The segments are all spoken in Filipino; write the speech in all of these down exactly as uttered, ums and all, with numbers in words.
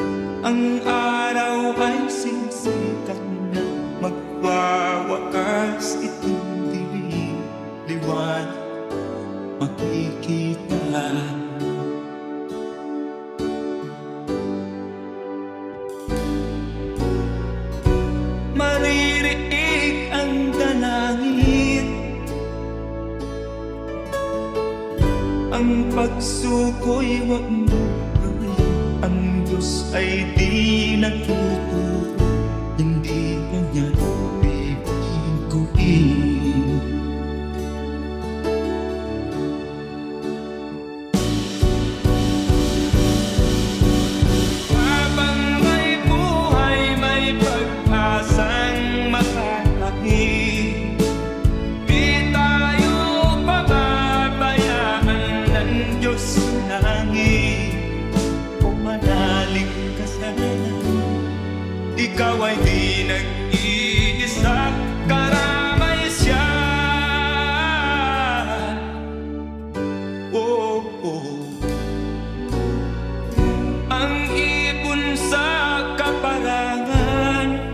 Ang araw ay sisikat na magwawakas itong dilim. Liwanag makikita. Maririnig ang dalangin. Ang pagsuko'y wag mo gawin. Ang Diyos ay di natuturo, hindi ka niya bibiguin. Habang may buhay, may pag-asang makalaki. Di tayo pababayaan ng Diyos sa langit. Manalig ka sana, ikaw ay di nag-iisa, karamay siya. Oh, oh. Ang ibon sa kaparangan,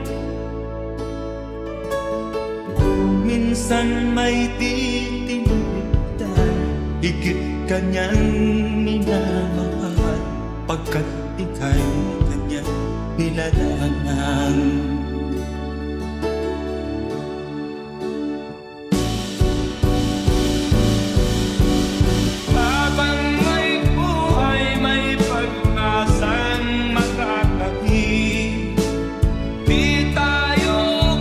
minsan may titinitan, higit kanyang minamahal, pagkat ika'y kanyang nilalangan. Habang may buhay, may pag-asang makakakit. Di tayo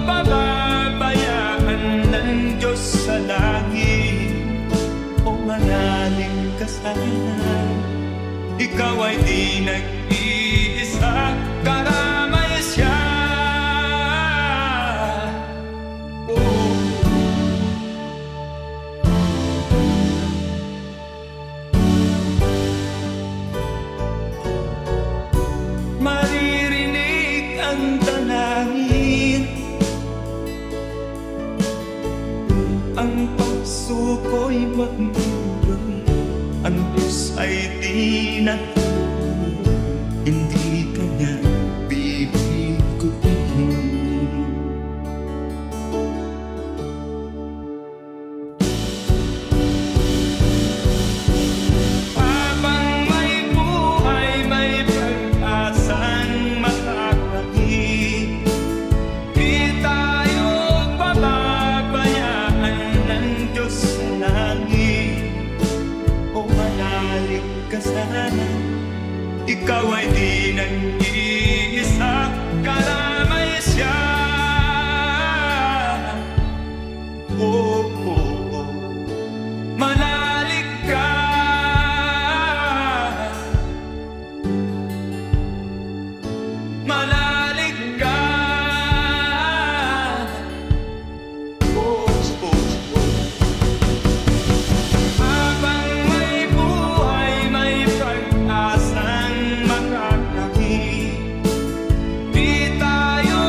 pababayaan ng Diyos sa langit. O manalig ka sana, ikaw ay di nag-iisa, karamay siya. Oh. Maririnig ang dalangin. Ang pagsuko'y wag mo gawin. Ang Diyos ay di natuturo, hindi ka niya bibiguin. Habang may buhay, may pag-asang makakakit. Di tayo pababayaan ng Diyos sa langit. O manalig ka sana, ikaw ay di nag-iisa, karamay siya. Oh, oh, oh. Manalig ka. Manalig ka. Oh, oh, oh. Habang may buhay, may pag-asang makakakit. Di tayo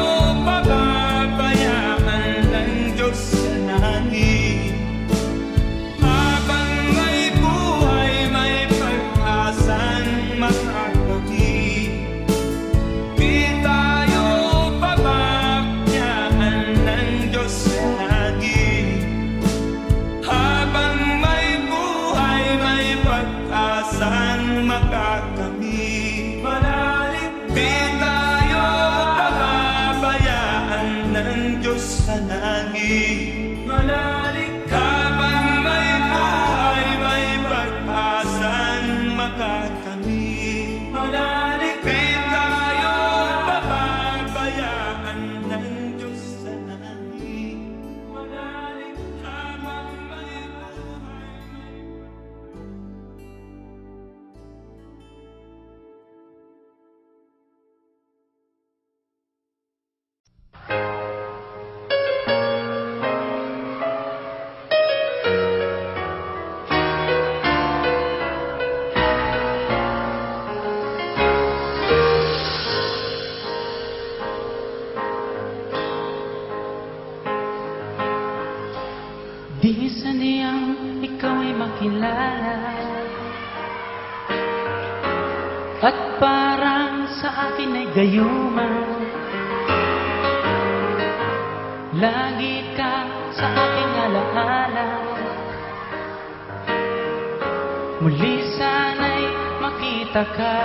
pababayaan ng Diyos sa langit. Habang may buhay, may pag-asang makakakit. Di tayo pababayaan ng Diyos sa langit. Habang may buhay, may pag-asang makakamit. Manalig, di tayo pababayaan ng Diyos sa langit. Manalig, habang may buhay, may pag-asang makakamit. Manalig, di tayo pababayaan ng Diyos sa langit. Manalig, habang may buhay, may Di saniyang ikaw ay makilala, at parang sa gayuman. Lagi ka sa aking alaala. Muli sana'y makita ka.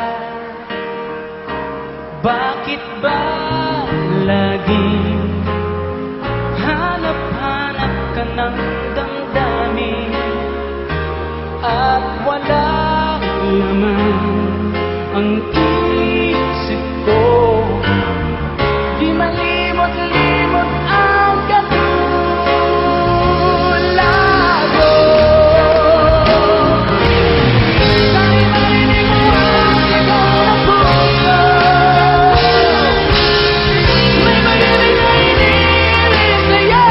Bakit ba laging hanap-hanap ka ng damdamin at walang laman ang isip ko? Di malimot-limot ang katulago. Dahil marinig mo ang sigaw ng puso, may mahilig na iniiling sa'yo.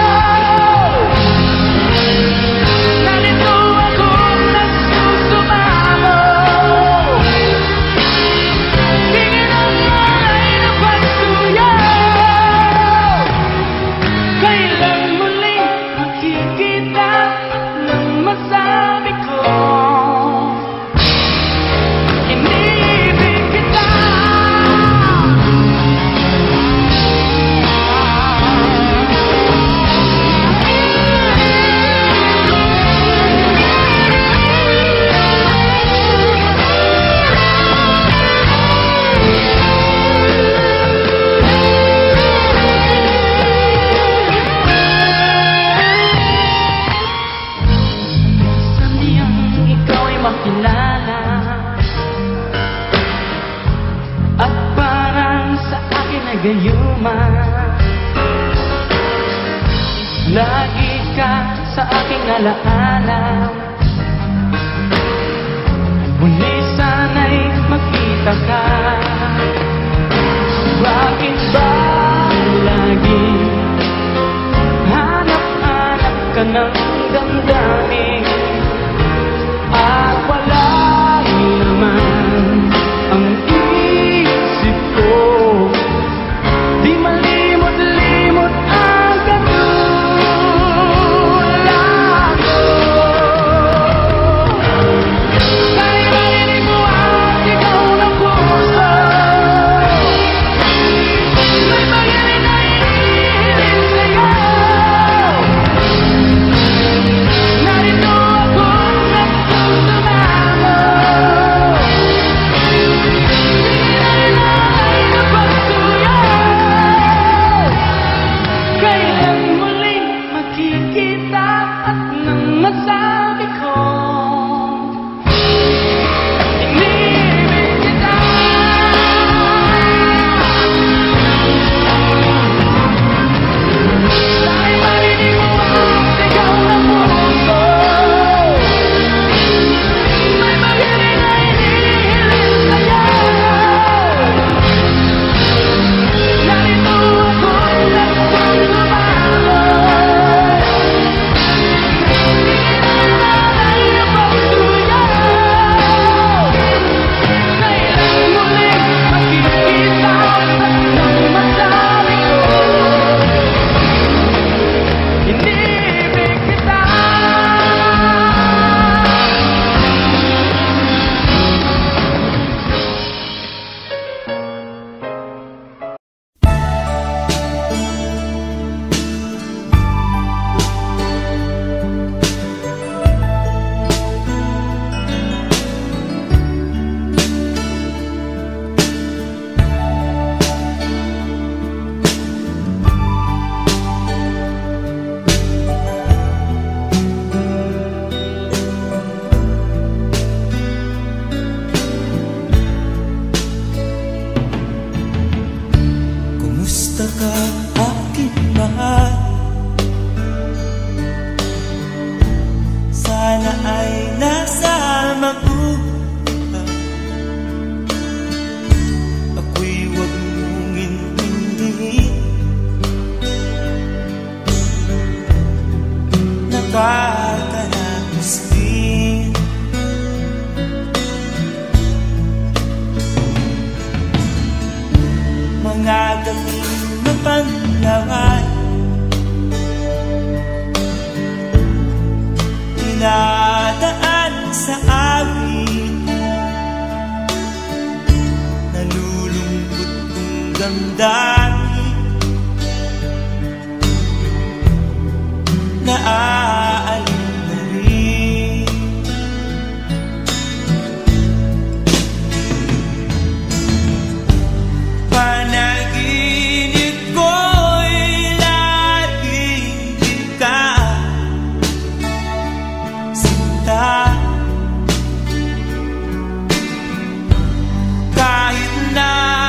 Narito akong nagsusumamo, tingin ang alay na pagsuyaw. Kailan muling makikita nang masabi ko iniibig kita? Saniyang ikaw ay makilala at parang sa akin ay gayuman. Lagi ka sa aking alaala. Muli sana'y makita ka. Bakit ba lagi hanap-hanap ka ng damdamin at walang laman ang isip ko? Di malimot-limot ang katulago. Dahil marinig mo ang sigaw ng puso, may mahilig na iniiling sa'yo. Narito akong nagsusumamo, tingin ang alay na pagsuyaw. Kailan muling makikita at nang masabi ko iniibig kita? Dahil marinig mo ang sigaw ng puso, may mahilig na inihiling sa'yo. Narito akong nagsusumamo, tingin ang alay na pagsuyaw. Kailan muling makikita at nang masabi ko iniibig kita? Kumusta ka, aking mahal? Sana ay nasa mabuti. Ako'y huwag mong intindihin. Nakakaraos din. Mga gawin na panlaway, dinadaan sa awit, nalulungkot damdamin na aalin na rin. Panaginip ko'y laging ikaw, sinta. Kahit na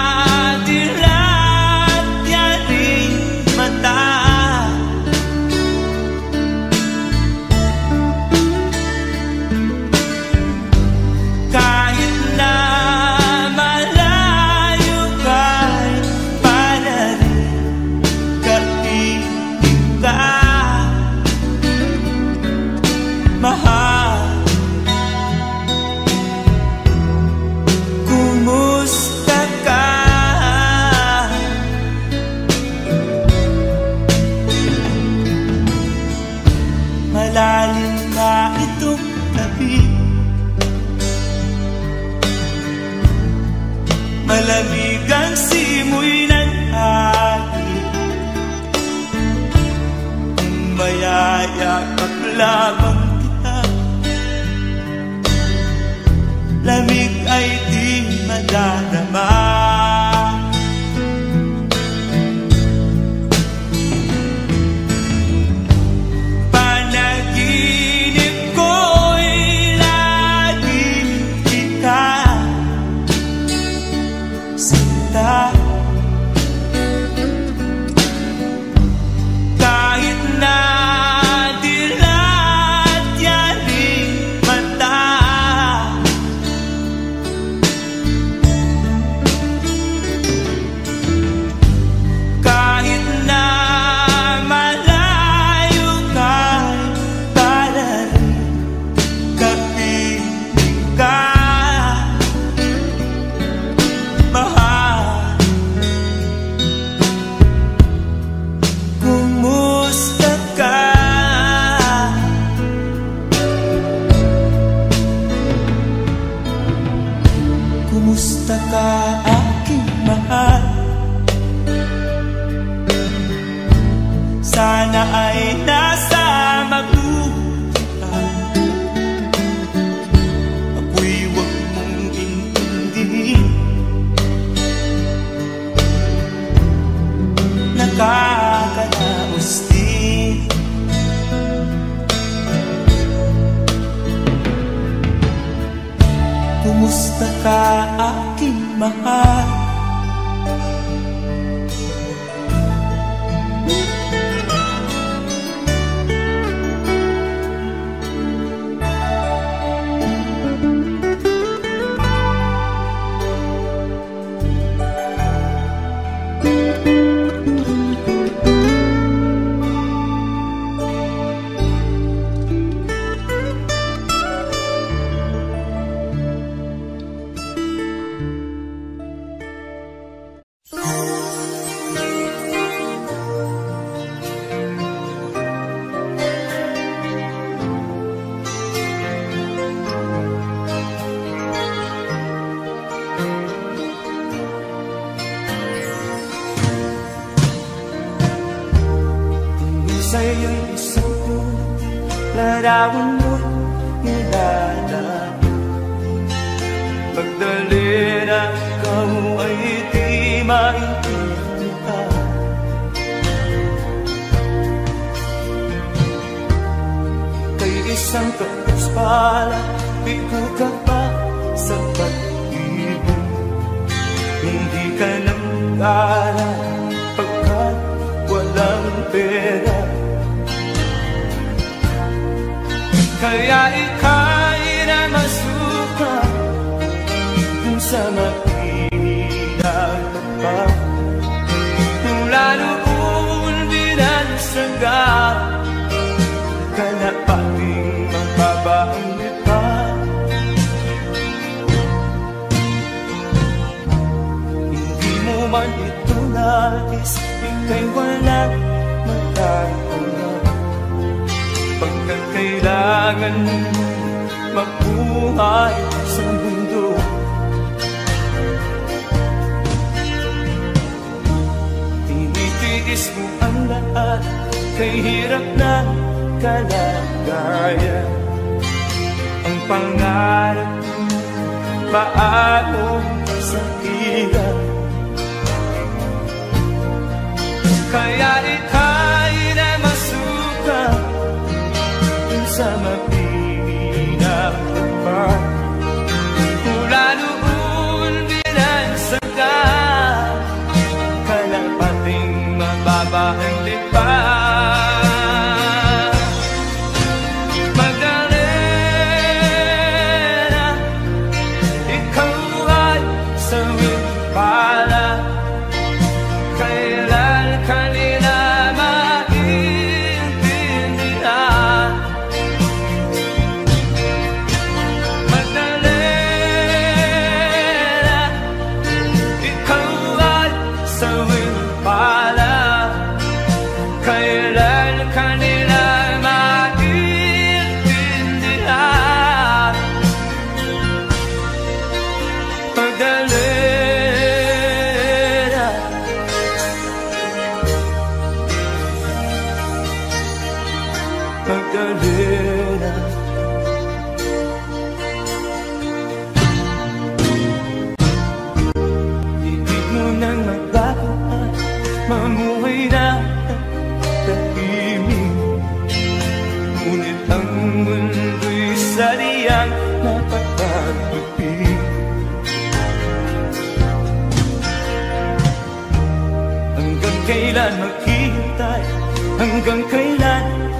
dilat yaring mata, kahit na malayo ka'y para rin kaibig ka, mahal. Kumusta ka? Malalim na itong gabi, malamig ang simoy ng hangin, kung mayayakap lamang kita, lamig ay di madarama. Panaginip ko'y laging ikaw, sinta. Kahit na dilat yaring mata, kahit na malayo ka'y para rin kaibig ka, mahal. Kumusta ka? Kumusta ka, aking mahal? Sana ay nasa mabuti ka. Ako'y huwag mong intindihin, nakakaraos din. Kumusta ka, aking mahal? Sa'yo'y isang ko, larawan mo't nilalaan. Pagdali na ikaw ay di maintindihan. Kay isang kapuspalan, bigo ka pa sa pag-ibig. Hindi ka nang kala pagkat walang pera. Kaya ika'y na masuka kung sa makinag pa, kung lalo kong binansaga ka na pating magbabaang pa. Hindi mo man ito nais, ika'y walang magkakaroon. Pagkat kailangan mabuhay sa mundo, Tiniis mo ang lahat, kay hirap na kalagayan. Ang pangarap, paano sa hirap. Kaya ika'y na masuka sa mapinapagpag. Mula noon binansaga, kalapating mababa ang lipa. Magdalena, ikaw ay sawing pala. Kailan kanila maintindihan? Magdalena, ikaw ay sawing pala. Kailan kanila maintindihan? Magdalena, Magdalena, ibig mo nang magbago at mamuhay na tahimik. Ngunit ang mundo'y sadyang napapagpipig. Hanggang kailan maghihintay? Hanggang kailan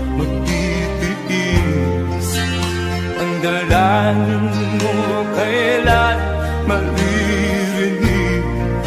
magtitiis? Ang dalangin mo kailan maririnig?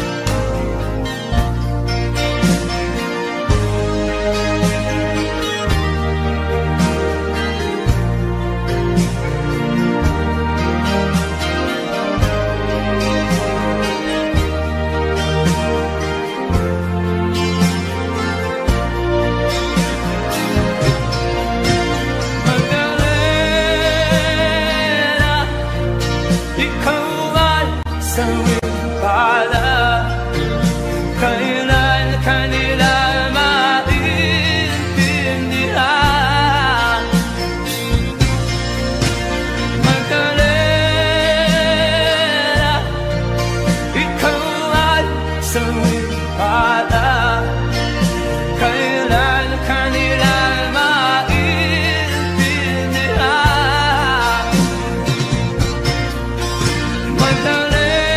Sawing pala, kailan kanila maintindihan? Magdalena, ikaw ay sawing pala. Kailan kanila maintindihan? Magdalena,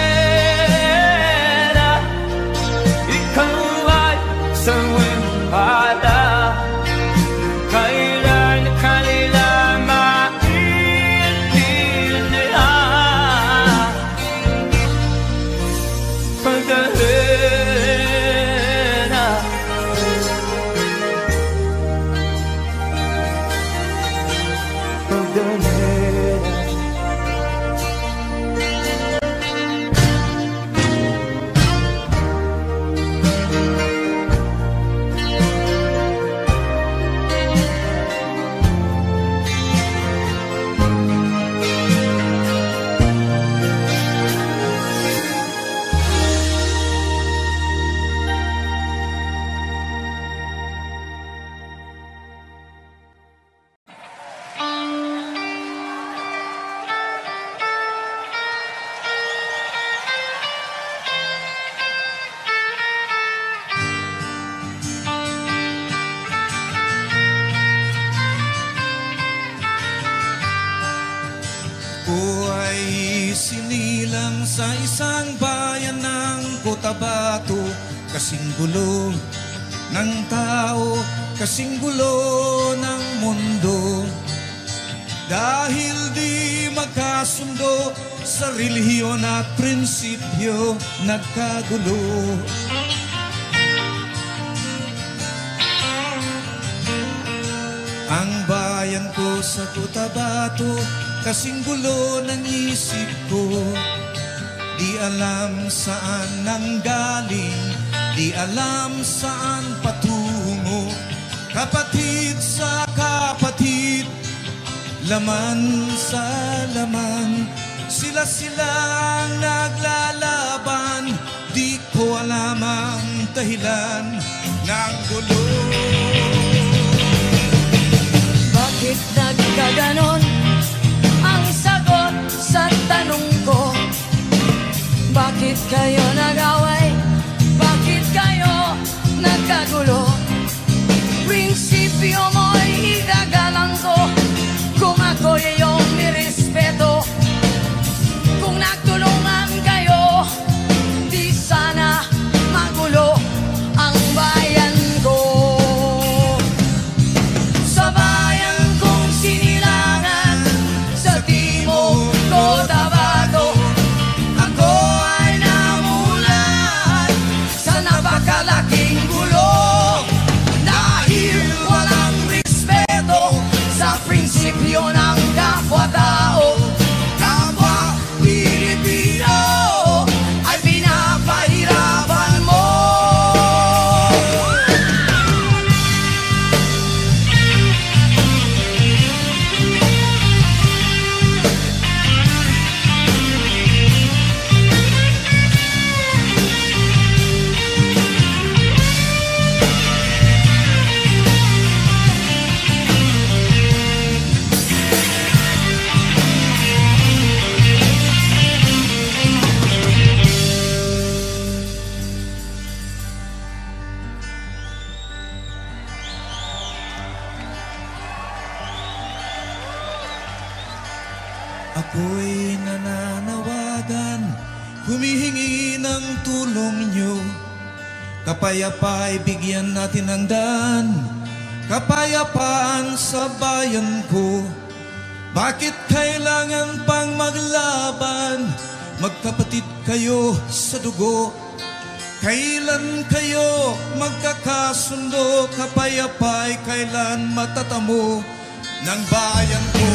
sawing pala. Kailan kanila maintindihan? Magdalena, Magdalena. Sinilang sa isang bayan ng Cotabato, kasing gulo ng tao, kasing gulo ng mundo. Dahil di magkasundo sa relihiyon at prinsipyo, nagkagulo. Ang bayan ko sa Cotabato, kasing gulo ng isip ko. Di alam saan nanggaling, di alam saan patungo. Kapatid sa kapatid, laman sa laman, sila-silang naglalaban. Di ko ako alam ang dahilan ng gulo. Bakit nagkaganon ang sagot sa tanong ko? Bakit kayo nag-away? Bakit kayo nagkagulo? Prinsipyo mo'y idagalan ko kung ako'y iyong nirespeto. Kung nagtulungan kayo, di sana magulo ang bayan ko. Sa bayan kong sinilangan, sa timog Cotabato, ako ay namulan sa napakalaking gulo. Dahil walang respeto sa prinsipyo ng kapwa-tao, kapwa Pilipino ay pinapahirapan mo. Ako'y nananawagan, humihingi ng tulong nyo. Kapayapa'y bigyan natin ng daan, kapayapaan sa bayan ko. Bakit kailangan pang maglaban? Magkapatid kayo sa dugo. Kailan kayo magkakasundo? Kapayapa'y kailan matatamo ng bayan ko?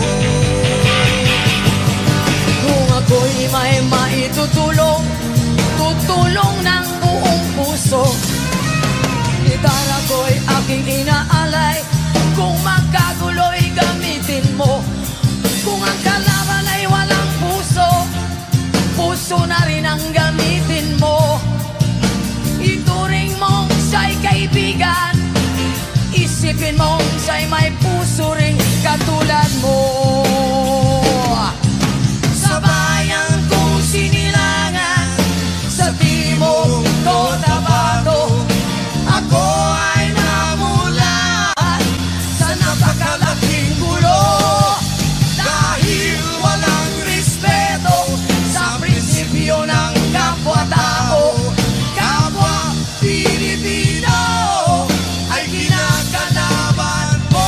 Kung ako'y may maitutulong, tutulong ng buong puso. Gitara ko'y aking inaalay, kung magkagulo'y gamitin mo. Kung ang kalaban ay walang puso, puso na rin ang gamitin mo. Ituring mong siya'y kaibigan, isipin mong siya'y may puso ring katulad mo. Sa bayan kong sinilangan, sa timog Cotabato, ako ay namulan sa napakalaking gulo. Dahil walang respeto sa prinsipyo ng kapwa-tao, kapwa Pilipino ay kinakalaban mo.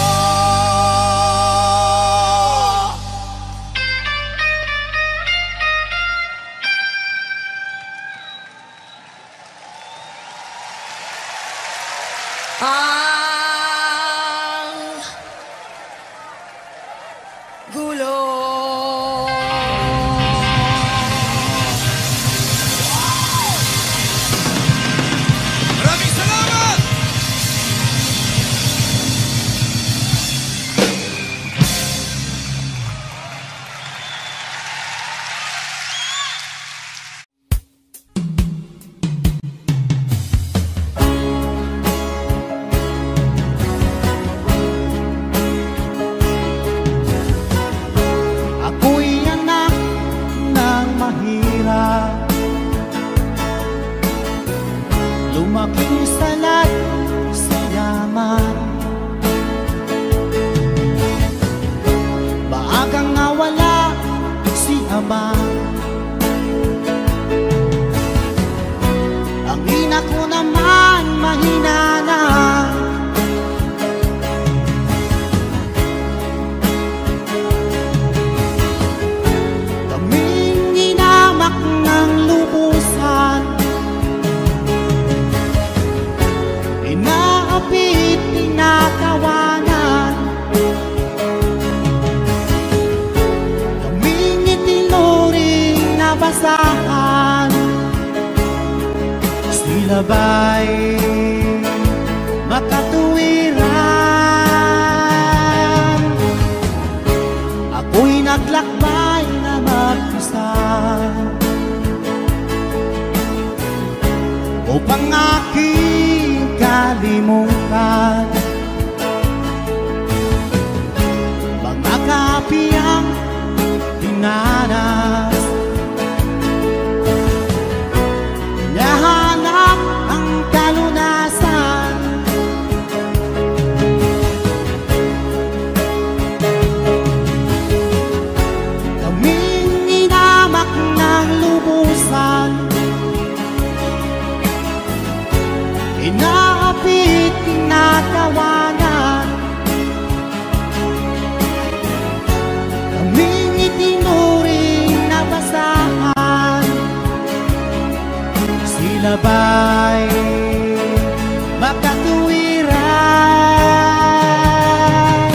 Ang gulo. Maraming salamat! Ako'y anak ng mahirap, lumaking salat sa yaman. Maagang nawala si ama, ang ina ko naman mahina na. Kaming inamak ng lubusan, inaapit, tinatawanan. Kaming itinuring na basahan, sila ba'y makatuwiran? Ako'y naglakbay na mag-isa, upang aking kalimutan mga kapiyang pinanas. Hinahanap ang kalunasan, kaming inamak ng lubusan, inaapit na tawanan, kaming itinuring na basahan. Sila ba'y makatuwiran?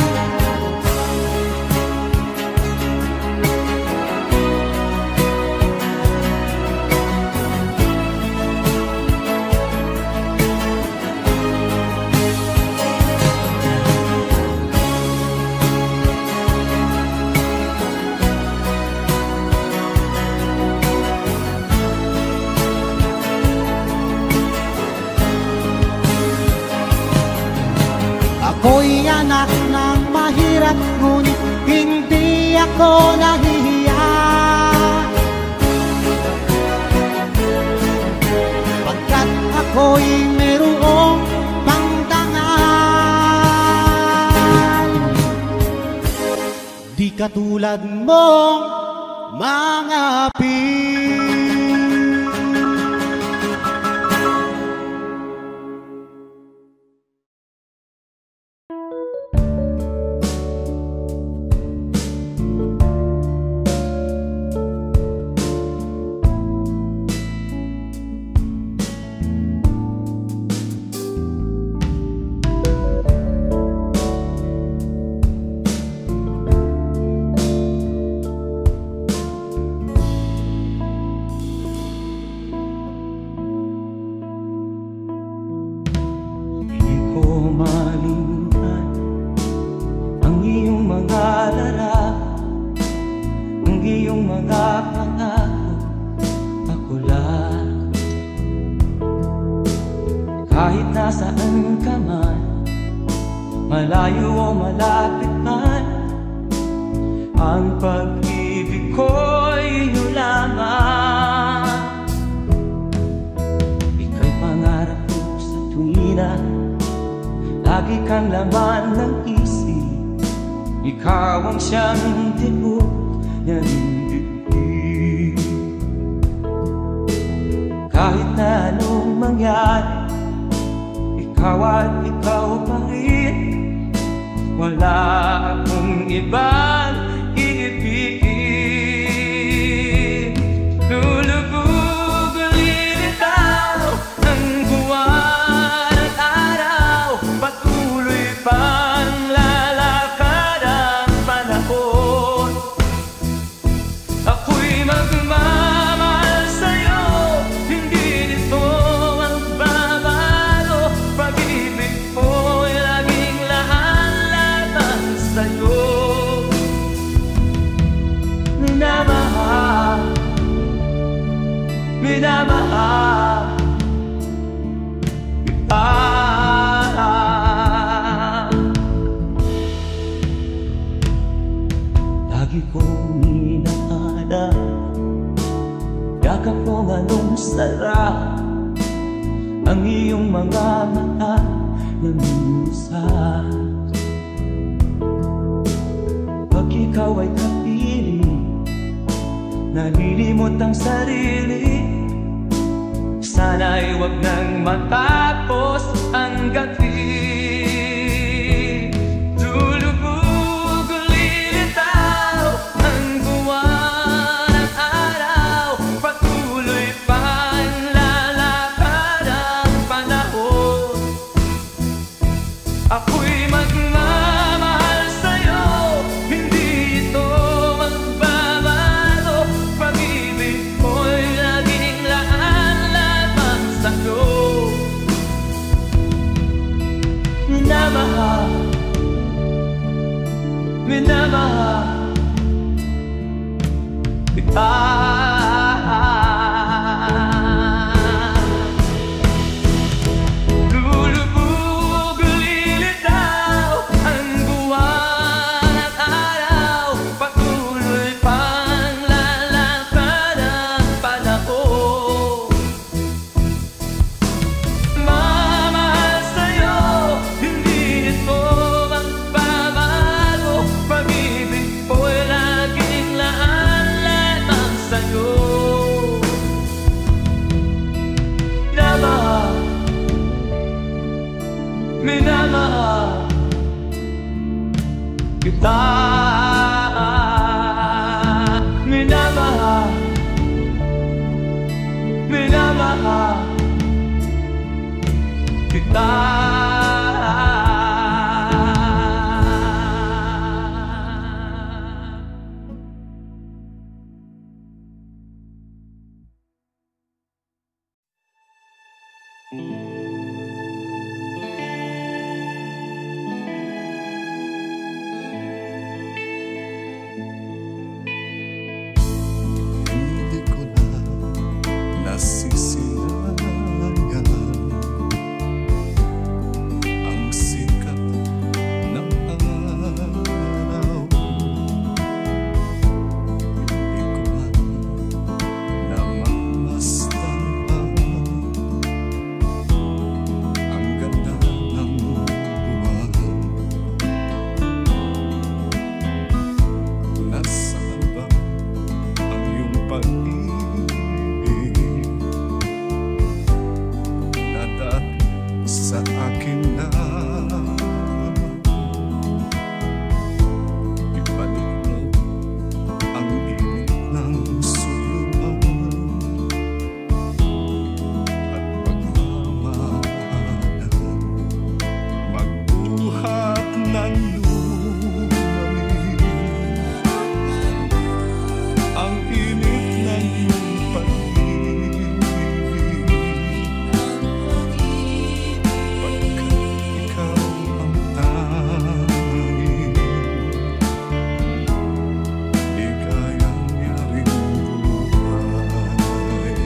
Ako'y anak ng mahirap, ngunit hindi ako nahihiya, pagkat ako'y merong pangdangal. Di katulad mong mga pin. Kahit nasaan ka man, malayo o malapit man, ang pag-ibig ko'y iyong lamang. Ika'y pangarap ko sa tuwina, lagi kang laman ng isip. Ikaw ang siyang tibok ng dibdib. Kahit na anong mangyari, ikaw at ikaw pa rin. Wala akong ibang iibigin. Lulubog lilitaw ng buwan at araw, patuloy pang lalakad ang panahon. Ako'y magmamahal sa'yo, hindi nito magbabago. Pag-ibig ko'y laging lahat-laban sa'yo. Minamahal, minamahal kita. Lagi kong hinahanap, yakap kong anong sarap, ang iyong mga mata na minsan. Pag ikaw ay kapiling, nalilimot ang sarili. Sana'y wag nang matapos ang gabi. Lulubog lilitaw ang buwan at araw, patuloy pang lalakad ang panahon. Ako'y magmamahal sa'yo, hindi ito magbabago. Pag-ibig ko'y laging lahat-laban sa'yo. kita minamahal, minamahal kita. Hindi ko na nasisilayan ang sikat ng araw. Hindi ko man namamastan pa ang ganda ng buwan. Nasaan ba ang iyong pag-ibig na dati sa akin na ibalik mo ang init ng suyuan at pagmamahalan, magbuhat ng lumalim ang init ng iyong pag-ibig, pagkat ikaw ang tanging ligayang yaring buhay.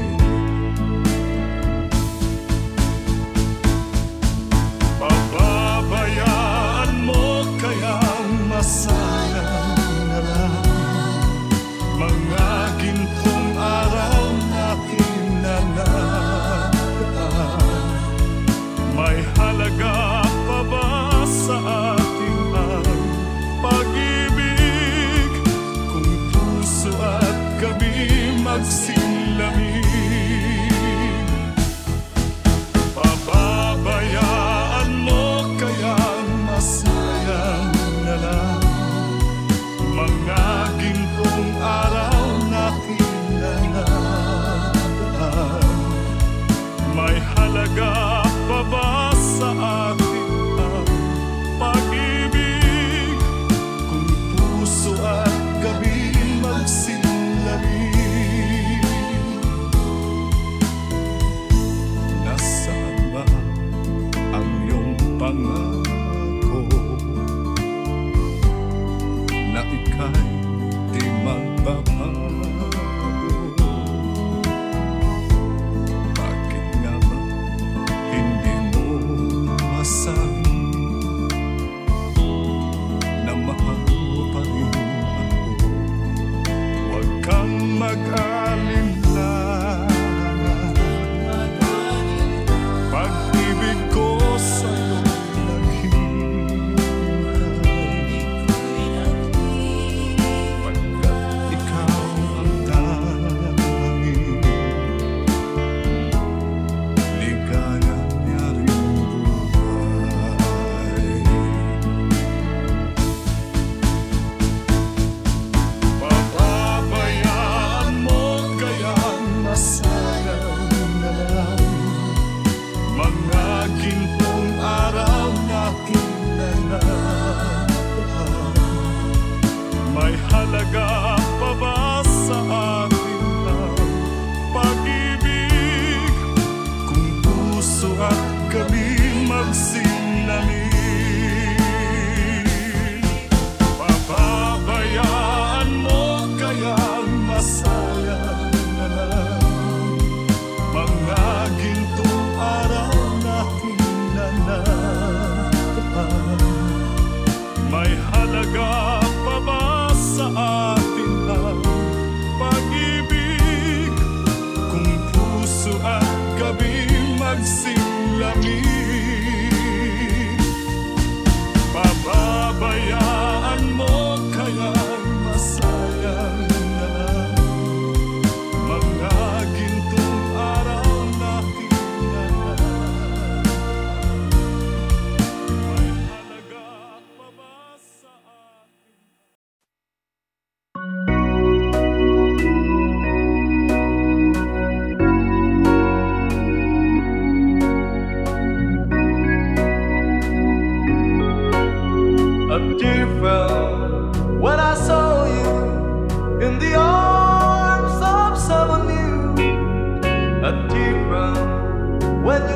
Pababayaan mo kayang masayang na lang mga gintong araw na kinanadaan. May halaga pa ba sa ating ang pag-ibig kung puso at gabi magsilamig? Pababayaan mo kayang masayang na lang mga gintong araw na kinanadaan. May halaga pa ba sa ating ang pag-ibig kung puso at gabi magsilamig? Nasaan ba ang iyong pangako na ika'y di magbabago? Bakit nga ba hindi mo masabi na mahal mo pa rin ako? Huwag kang mag-alinlangan, pag-ibig ko sa'yo naghihintay, pagkat ikaw ang tanging ligayang yaring buhay. Pababayaan mo kayang masayang na lang mga gintong araw na kinanadaan. May halaga pa ba sa atin ang pag-ibig kung puso at gabi magsilamig? Pababayaan mo kayang masayang na lang mga gintong araw na kinanadaan. May halaga pa ba sa atin ang pag-ibig kung puso at gabi magsilamig? Pababayaan mo kayang masayang na lang mga gintong araw na kinanadaan. May halaga pa ba sa atin?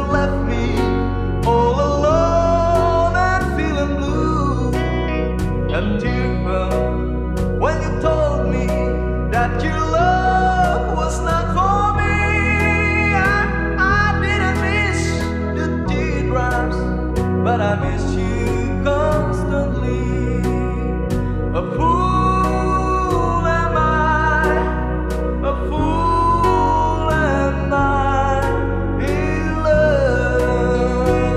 left me all alone and feeling blue. A tear fell when you told me that your love was not for me. I, I didn't miss the teardrops, but I miss you constantly. A fool am I, a fool am I in love.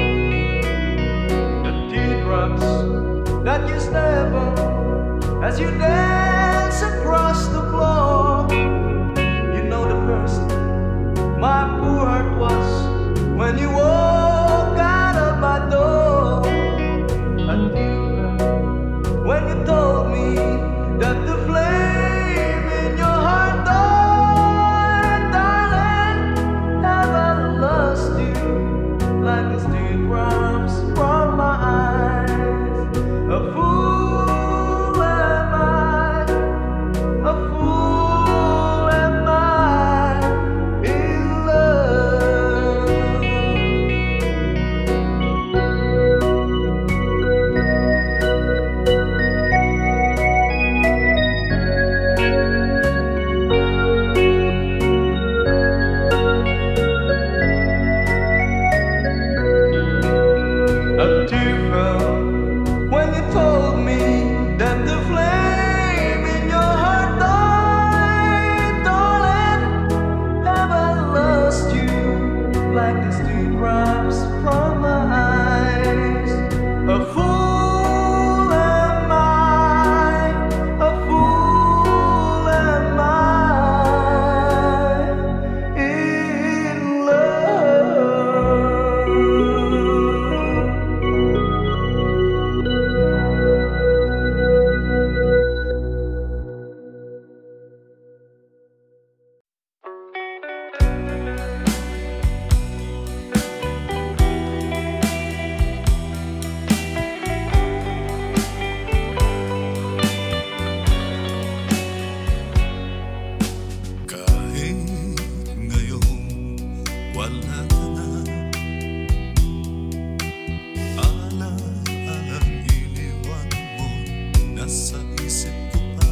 The teardrops that you step on as you dance across the floor. You know the first my poor heart was when you walk out of my door. A teardrop when you told me that the flame in your heart died. Darling, have I lost you like the teardrops from my eyes? A fool am I, a fool am I in love. A tear fell when you told me that the flame in your heart died. Darling, have I lost you like the teardrops from my eyes? A fool am I, a fool am I in love. Kahit ngayon wala ka na, alalang iniwan mo nasa isip ko pa.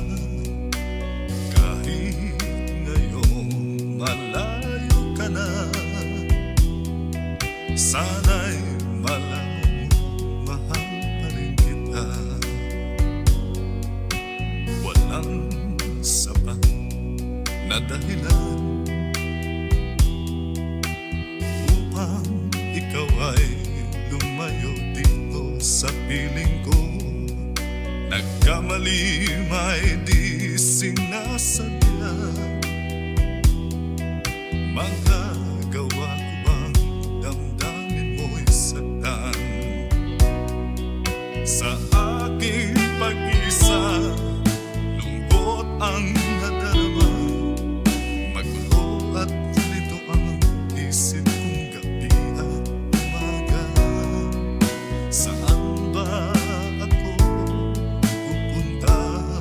Kahit ngayon malayo ka na, sana'y malaman mo mahal pa rin kita. Walang sapat na dahilan upang ikaw ay lumayo dito sa piling ko. Nagkamali may di sinasadya. Magagawa ko bang damdamin mo'y saktan sa aking pag-isa? Lungkot ang nadarama, magulo at lito ang isip kong gabi at umaga. Saan ba ako pupunta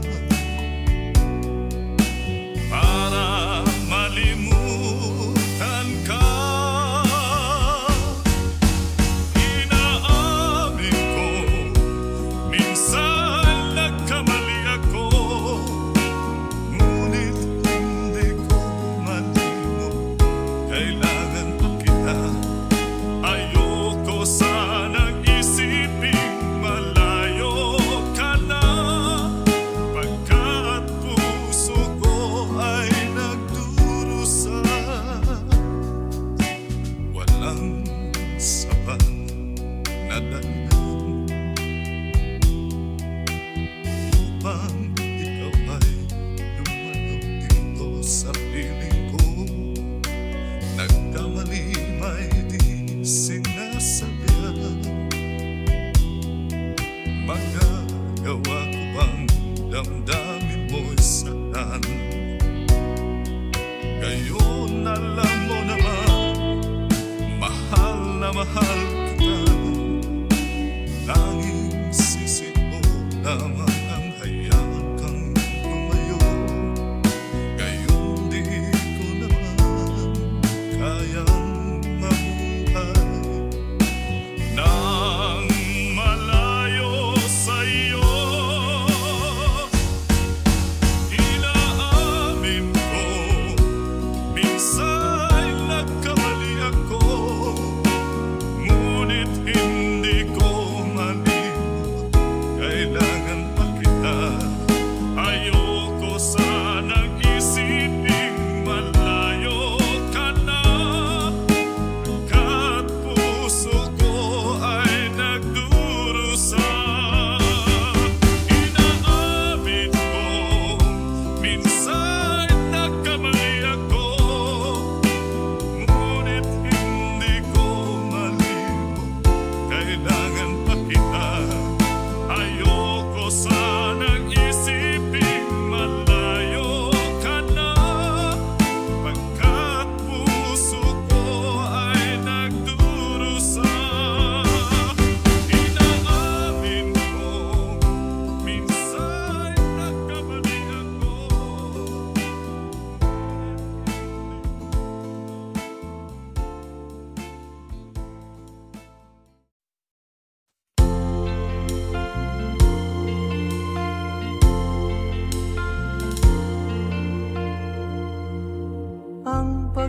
para malimutan ka? Inaamin ko, minsan nagkamali ako, ngunit hindi ko malimot. Kailangan pa kita. Ayoko sanang isiping malayo ka na, pagkat puso ko ay nagdurusa. Walang sapat na dahilan upang ikaw ay lumayo dito sa piling ko. Nagkamali may di sinasabihan. Magagawa ko bang damdamin mo'y saktan? Ngayon alam mo naman, mahal na mahal kita. Tanging sisi ko lamang ang hayaan kang lumayo. Gayon di ko naman kayang mabuhay.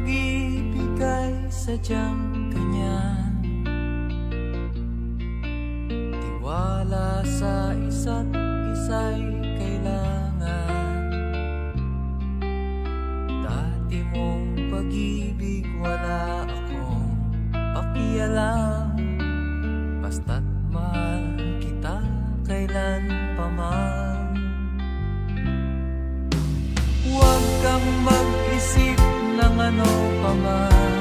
pag-ibig ay sadyang ganyan, tiwala sa isa't isa'y kailangan. Dati mong pag-ibig wala akong pakialam, basta't mahal kita kailan pa man. Huwag kang mag-isip ng ano pa man,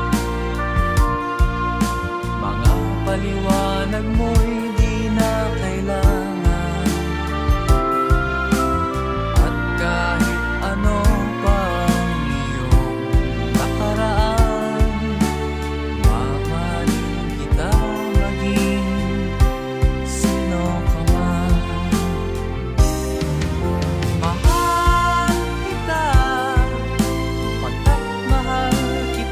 mga paliwanag mo'y di na kailangan. At kahit ano pa ang iyong nakaraan, mamahalin kita maging sino ka man. Mahal kita, pagkat mahal kita.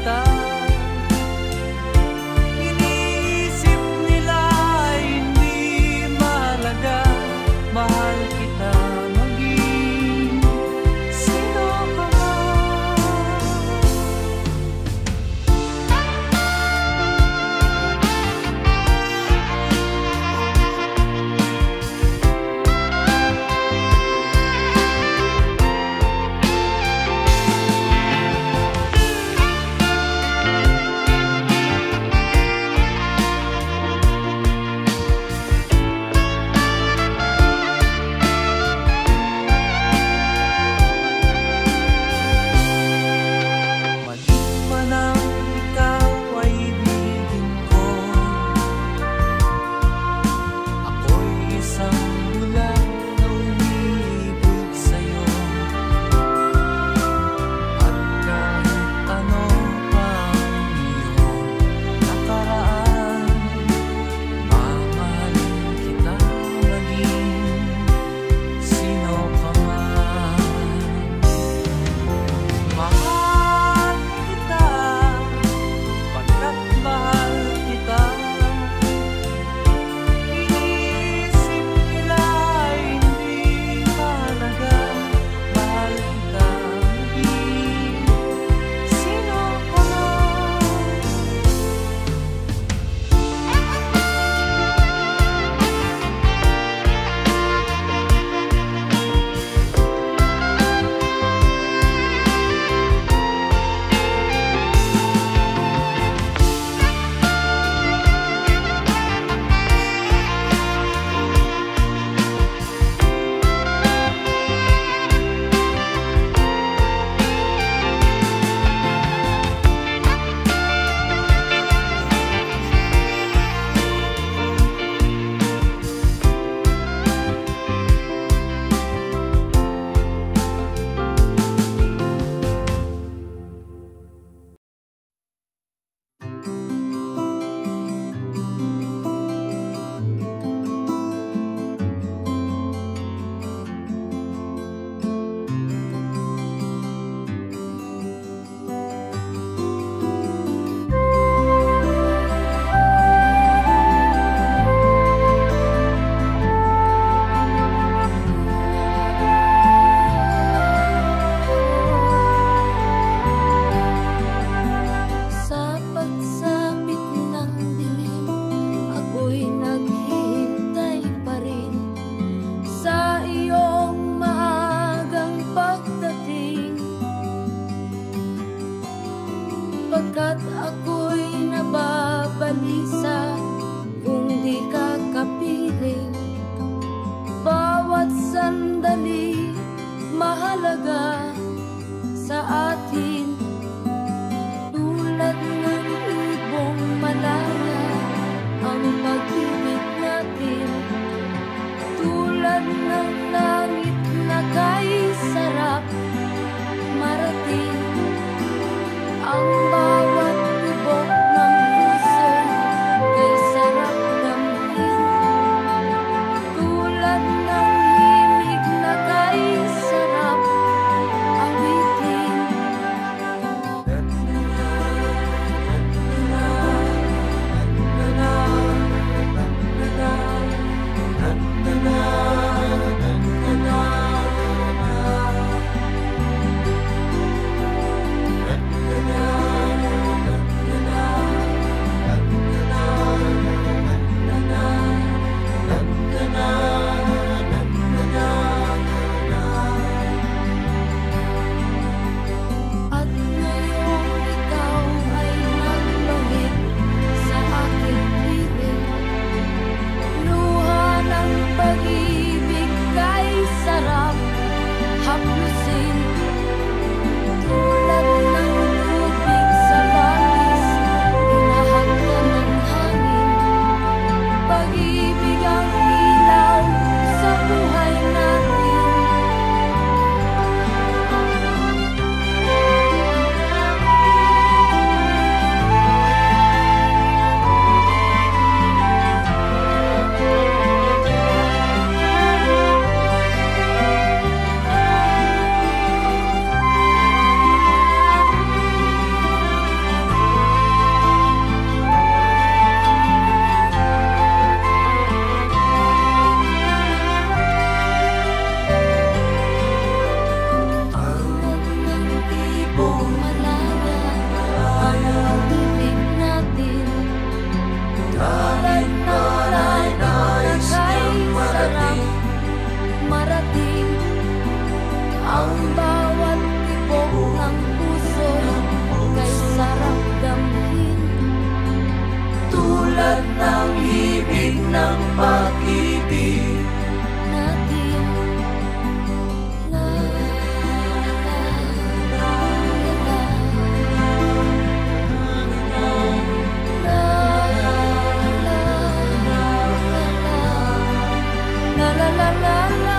Tulad ng himig ng pag-ibig natin. La, la, la, la, la, la, la, la.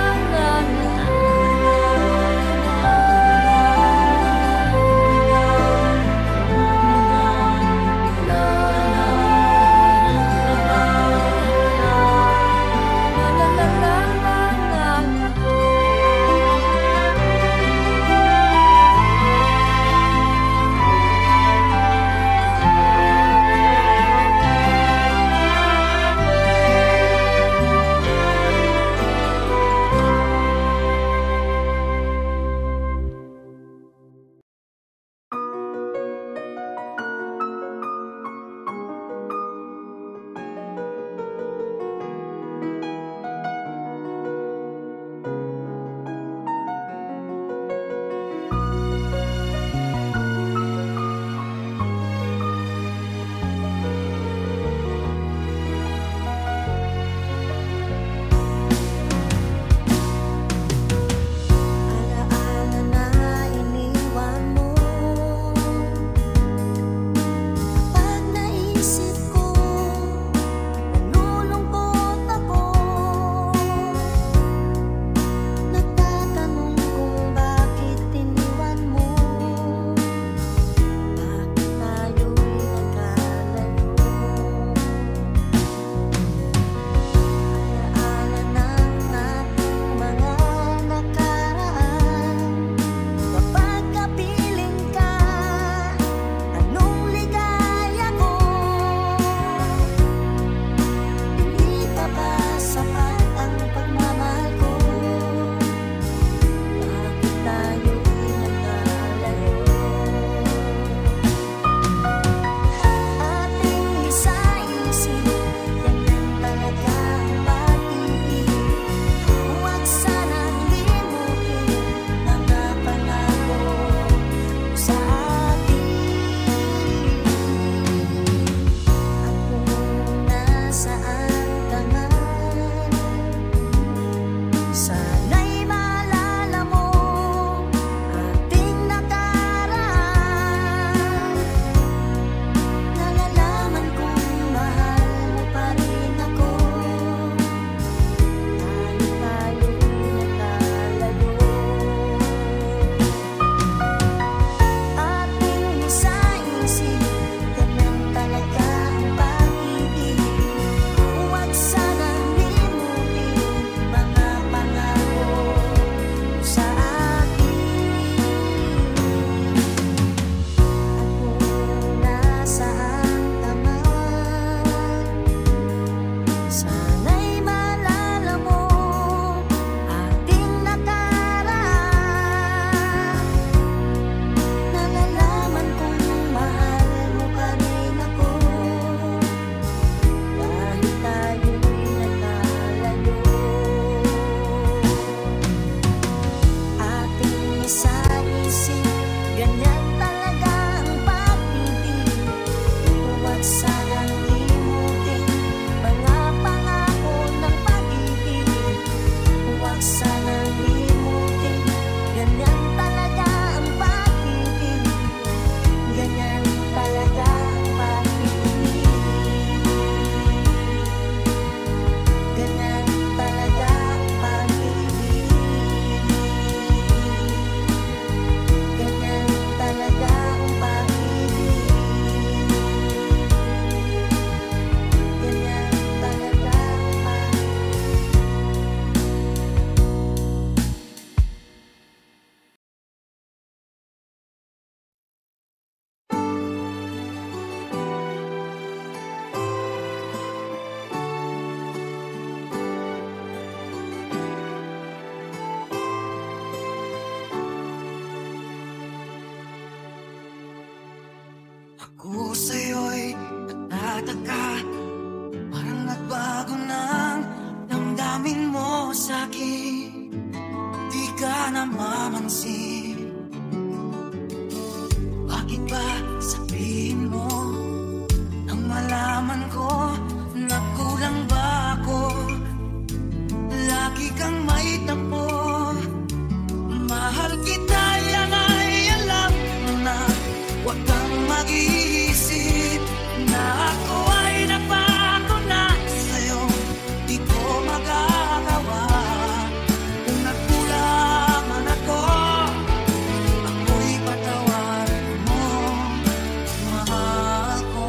Ako sa'yo'y natataka, parang nagbago ng damdamin mo sa'kin. Di ka namamansin, bakit ba sabihin mo nang malaman ko Nagkulang ba ako? Lagi kang may tampo. Mahal kita, yan ay alam mo na. Huwag kang mag-iisip na ako ay nagbago na sa'yo. Di ko magagawa. Kung nagkulang man ako, ako'y patawarin mo, mahal ko.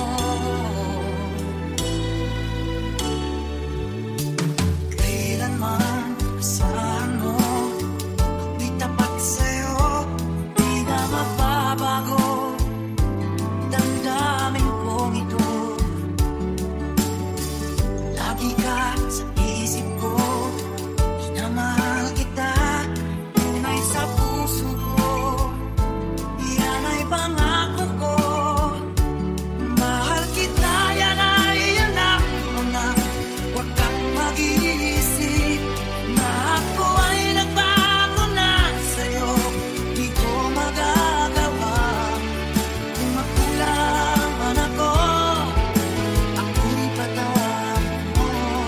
Kailanman asahan mo, ako'y tapat sa'yo, di na mababago. Damdamin kong ito, lagi ka sa isip ko. Minamahal kita, tunay sa puso ko. Yan ay pangako ko. Mahal kita, yan ay alam mo na. Huwag kang mag-iisip na ako ay nagbago na sa'yo. Di ko magagawa. Kung magkulang man ako, ako'y patawarin mo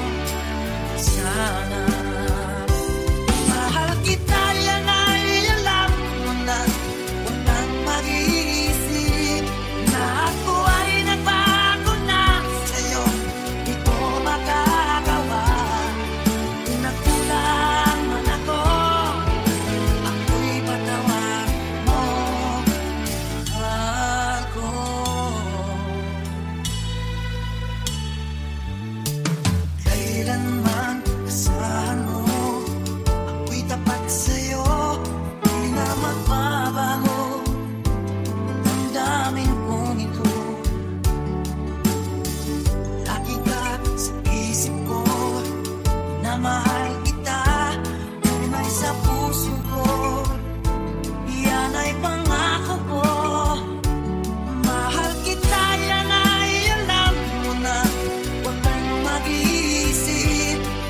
sana. Mahal kita, yan ay alam mo na. Huwag kang mag-iisip na ako ay nagbago na sa'yo. Di ko magagawa. Kung nagkulang man ako, ako'y patawarin mo, mahal ko. Kailanman asahan mo, ako'y tapat sa'yo, di na magbabago. Damdamin kong ito, lagi ka sa isip ko. Na mahal kita, tunay sa puso ko. Yan ay pangako ko. Mahal kita, yan ay alam mo na. Huwag kang mag-iisip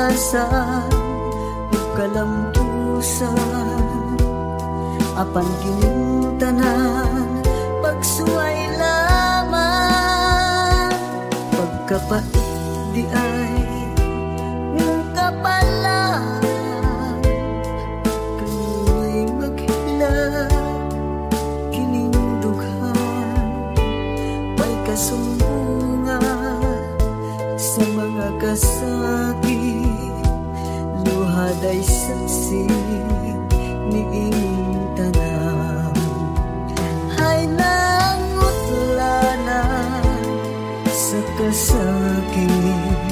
kalikasan ug kalampusan, apan kining tanan pagsuway lamang. Pagkapait di ay ng kapalaan, kanu'y maghila kining dughan. May kasumbungan sa mga kasakit, luhad ay saksi ni ining tanan. Hay nangutlanan sa kasakit,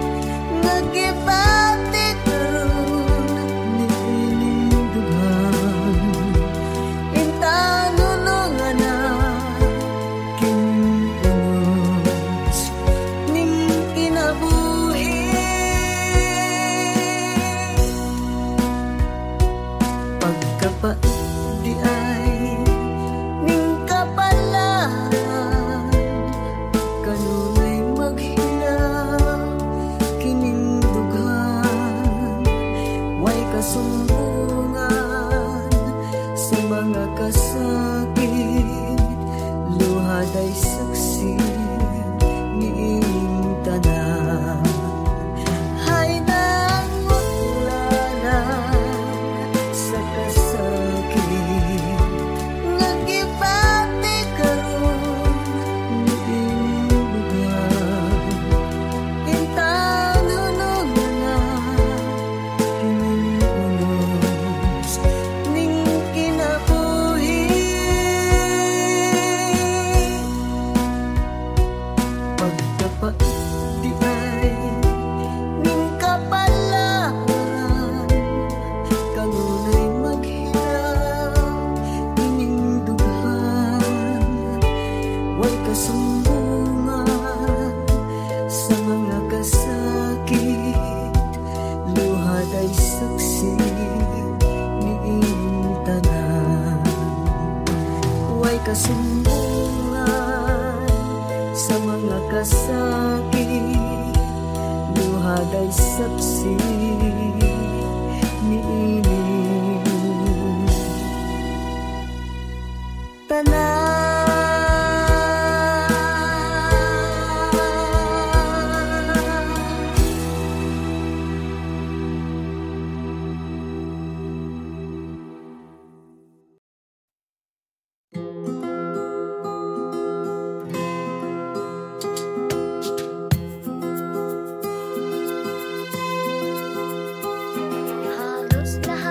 nagibati karon ni ining dughan. Intanunungan na kining unos ning kinabuhi. Pagkapait di ay ning kapalaan, kanunay maghinaw kining dughan. Way kasumbungan sa mga kasakit, luhad ay saksi ni ining tanan. Hay nangutlanan sa kasakit, nagibati karon ni ining dughan. Intanunungan na kining unos ning kinabuhi. Pagkapait di ay ning kapalaan, kanunay maghinaw kining dughan. Way kasumbungan sa mga kasakit, luhad ay saksi ni ining tanan. Way kasumbungan sa mga kasakit, luhad ay saksi ni ining tanan. Halos lahat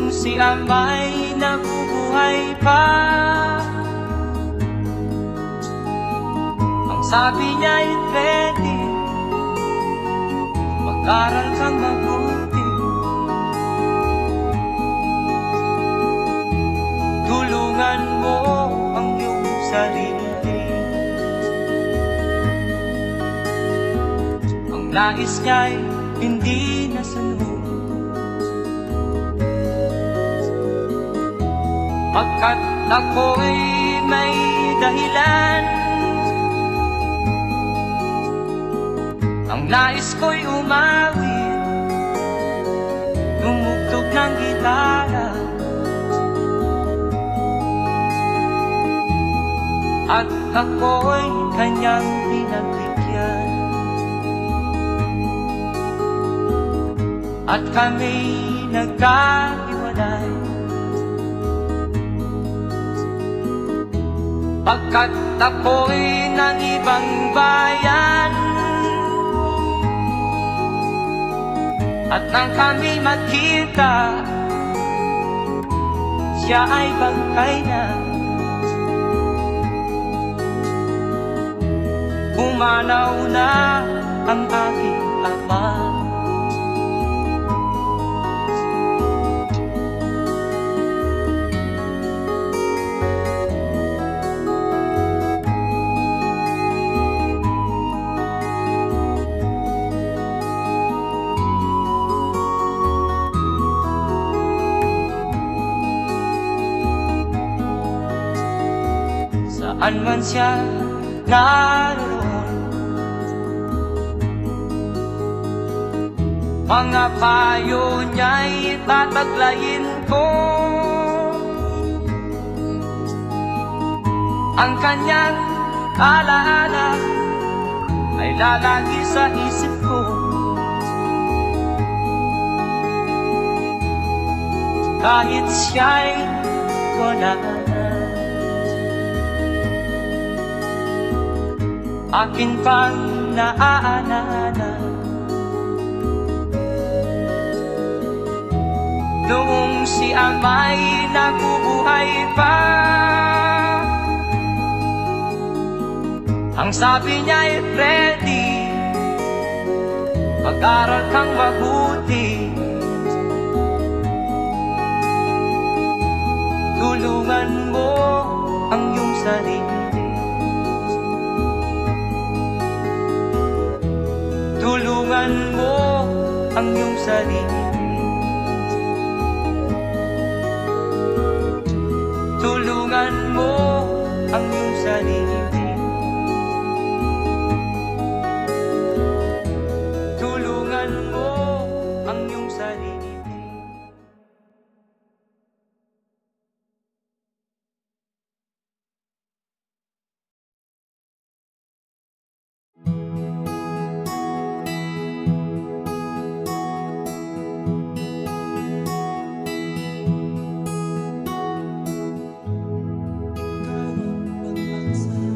si ama'y nabubuhay pa. Ang sabi niya'y ready, mag-aral kang mabuti. Tulungan mo ang iyong sarili. Ang nais niya'y hindi nasunod, pagkat ako'y may dahilan. Ang nais ko'y umawit, tumugtog ng gitara, at ako'y kanyang pinagbigyan. At kami nagkahiwalay, pagkat ako'y ng ibang bayan. At nang kami magkita, siya ay bangkay na. Pumanaw na ang aking ama. Saan man siya naroon, mga payo niya'y tataglayin ko. Ang kanyang alaala ay lalagi sa isip ko. Kahit siya'y wala na, akin pang naaalala noong si ama'y nabubuhay pa. Ang sabi niya'y ready, mag-aral kang mabuti. Tulungan mo ang iyong sarili. Tulungan mo ang iyong sarili. Tulungan mo ang iyong sarili. Tulungan mo ang iyong sarili. Ikaw ang pag-asa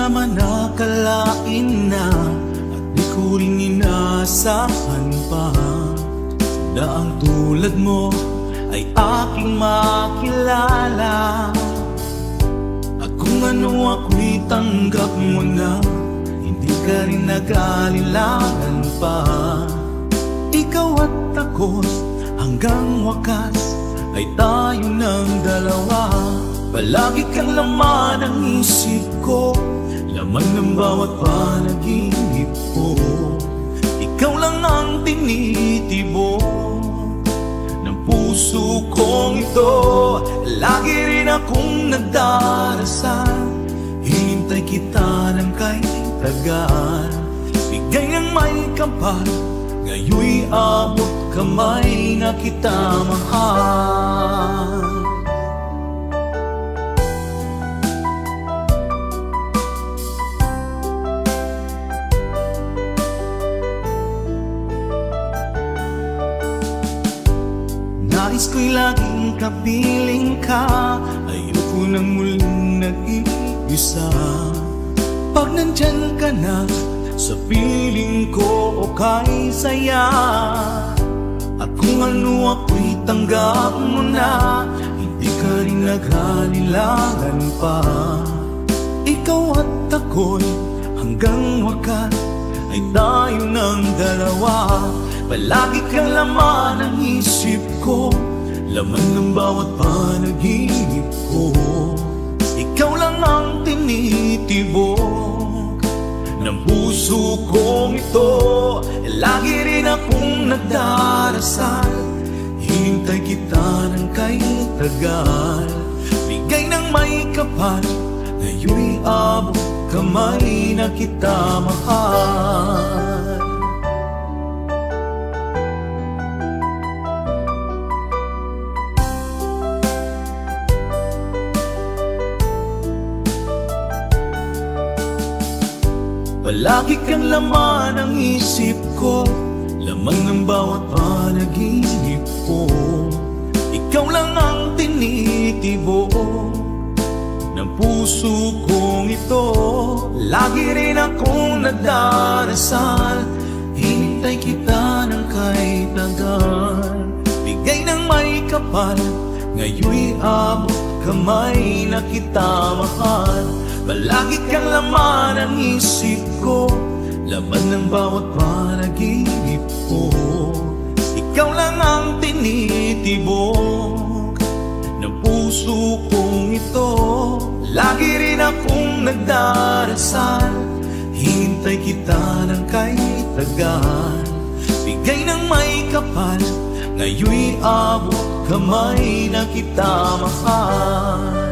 naman akalain na at di ko rin inasahan pa na ang tulad mo ay aking makilala. At kung ano ako'y tanggap mo na, hindi ka rin nag-alilangan pa. Ikaw at ako hanggang wakas ay tayo ng dalawa. Palagi kang laman ng isip ko, laman ng bawat panaginip ko. Ikaw lang ang tinitibok ng puso kong ito. Lagi rin akong nagdarasal, hinintay kita ng kay tagal. Bigay ng may kapal, ngayon'y abot kamay na kita mahal. Nais ko'y laging kapiling ka, ayoko nang muling nag-iisa. Pag nandyan ka na sa piling ko, okay saya. At kung ano ako'y tanggap mo na, hindi ka rin nag-alilangan pa. Ikaw at ako'y hanggang wakas ay tayo ng dalawa. Palagi kang laman ng isip ko, laman ng bawat panaginip ko. Ikaw lang ang tinitibok ng puso kong ito. Lagi rin akong nagdarasal, hintay kita ng kay tagal. Bigay ng may kapal, ngayon'y abot kamay na kita mahal. Palagi kang laman ng isip ko, laman ng bawat panaginip ko. Ikaw lang ang tinitibok ng puso kong ito. Lagi rin akong nagdarasal, hintay kita ng kay tagal. Bigay ng may kapal, ngayon'y abot kamay na kita mahal. Palagi kang laman ng isip ko, laman ng bawat panaginip ko. Ikaw lang ang tinitibok ng puso kong ito. Lagi rin akong nagdarasal, hintay kita ng kay tagal. Bigay ng may kapal, ngayon'y abot kamay na kita mahal.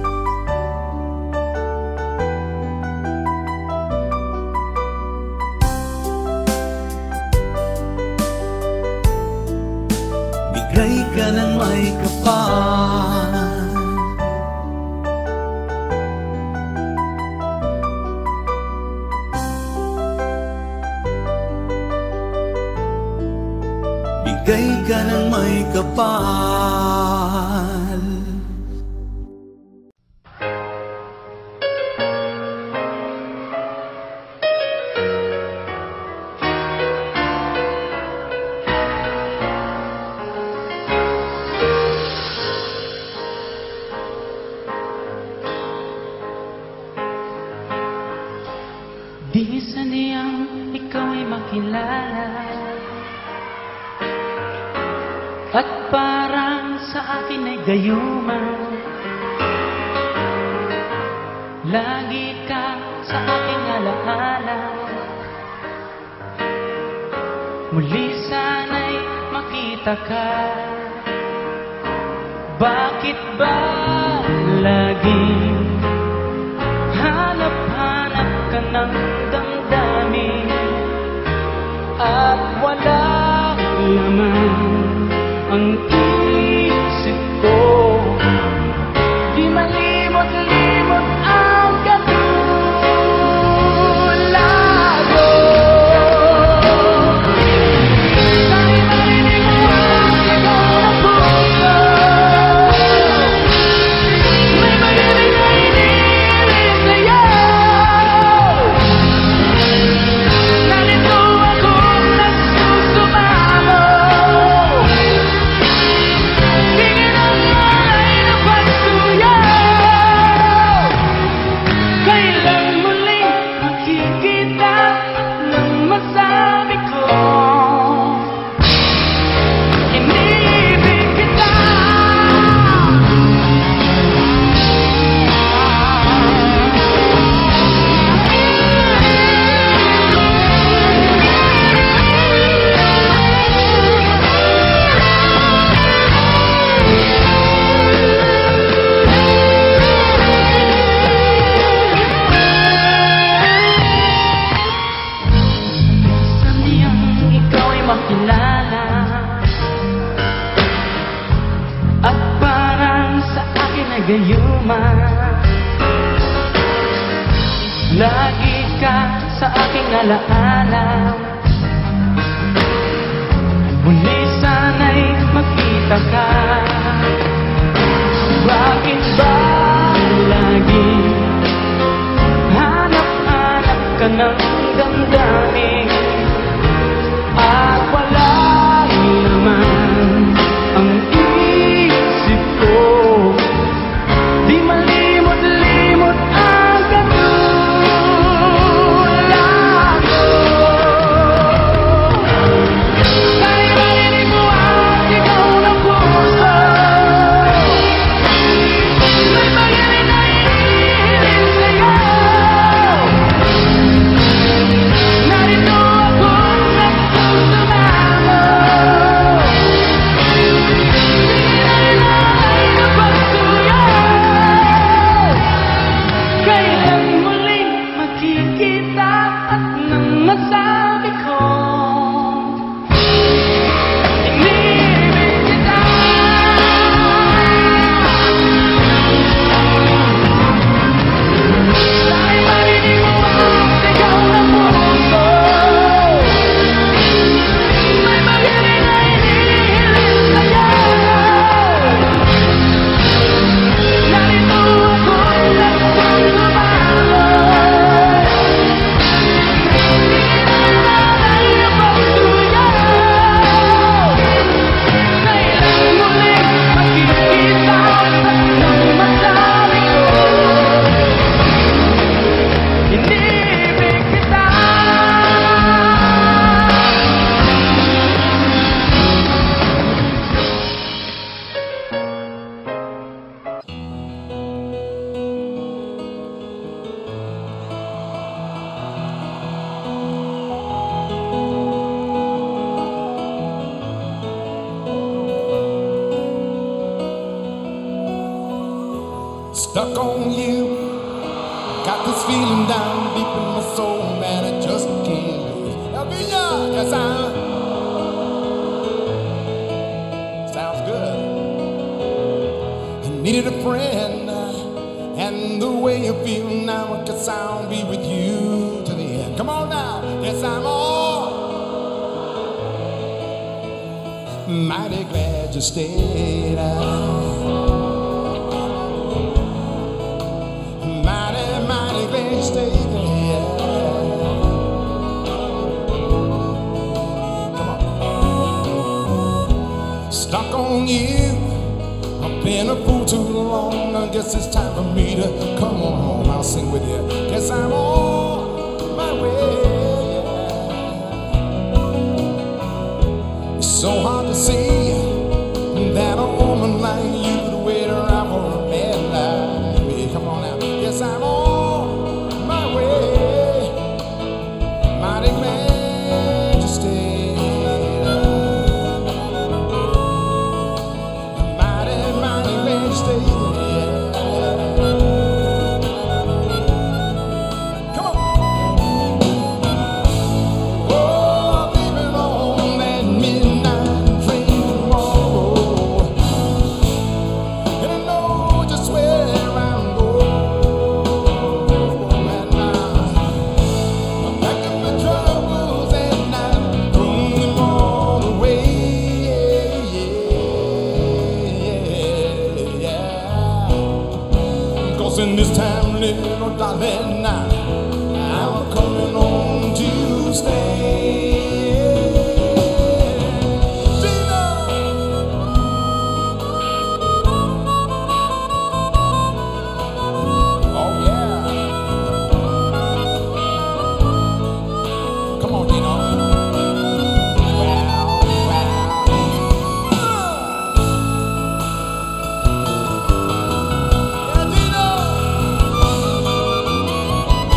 Bigay ka ng may kapal, bigay ka ng may kapal. Di saniyang ikaw ay makilala, at parang sa akin ay gayuma. Lagi ka sa aking alaala, muli sana'y makita ka. Bakit ba laging hanap-hanap ka ng damdamin at walang laman ang isip ko? Di malimot-limot ang katulago. Dahil marinig mo ang sigaw ng puso, may marinig na iniiling sa'yo. gayuma. Lagi ka sa aking alaala, muli sana'y makita ka. Bakit ba lagi hanap-hanap ka ng damdamin at wala naman ang isip ko? Di malimot-limot ang katulad ko. Kaya marinig mo ang sigaw ng puso, may magaling na hihiling sa'yo. Narito akong nagsusumamo, hinihintay na pagsuyo. Kailan muling makikita at nang masabi ko, inibig kita. Dahil marinig mo ang sigaw ng puso, may magaling na hinihiling sa'yo. Narito akong nagsusumamo, hinihintay na pagsuyo. Kailan muling makikita at nang masabi ko, inibig kita. Stuck on you, got this feeling down deep in my soul, man, I just can't lose. Elvina, yes I sounds good. I needed a friend, uh, and the way you feel now, I guess I'll be with you to the end. Come on now, yes I'm all mighty glad you stayed out. Mighty, mighty glad you stayed there. Come on. Stuck on you, I've been a fool too long. I guess it's time for me to come on home. I'll sing with you. Guess I'm on my way. It's so hard to see that a woman like you would wait around for a man like me. Come on now. Yes, I'm on my way. Mighty glad you stayed. Mighty, mighty glad you stayed. Come on. Oh, I'm leaving on that midnight train tomorrow, and I know just where I'm going. And I'm packing my troubles and I'm throwing them all away. Yeah, yeah. 'Cause in this time, little darling, now I'm coming home to stay. Gina! Oh yeah. Come on, Dino. Well, well. Yeah, Dino.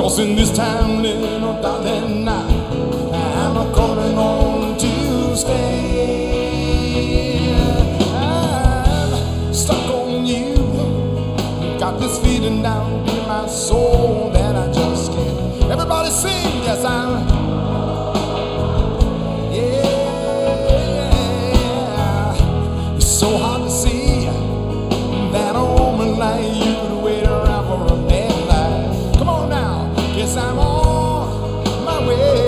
'cause in this time, little darling, now I'm coming on to stay. I'm stuck on you, got this feeling down in my soul that I just can't. Everybody sing, yes, I'm. Yeah, it's so hard to see that a woman like you could wait around for a man like. Come on now, yes, I'm on my way.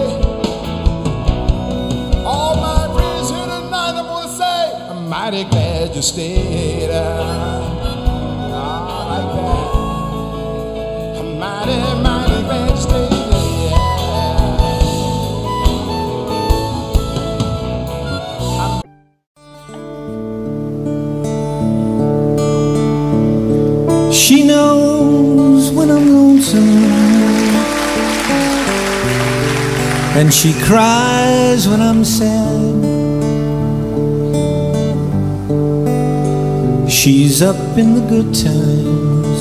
All my friends here tonight, I'm gonna say, I'm mighty glad you stayed. I like that. I'm mighty, mighty glad you stayed. She knows when I'm lonesome, and she cries when I'm sad. She's up in the good times,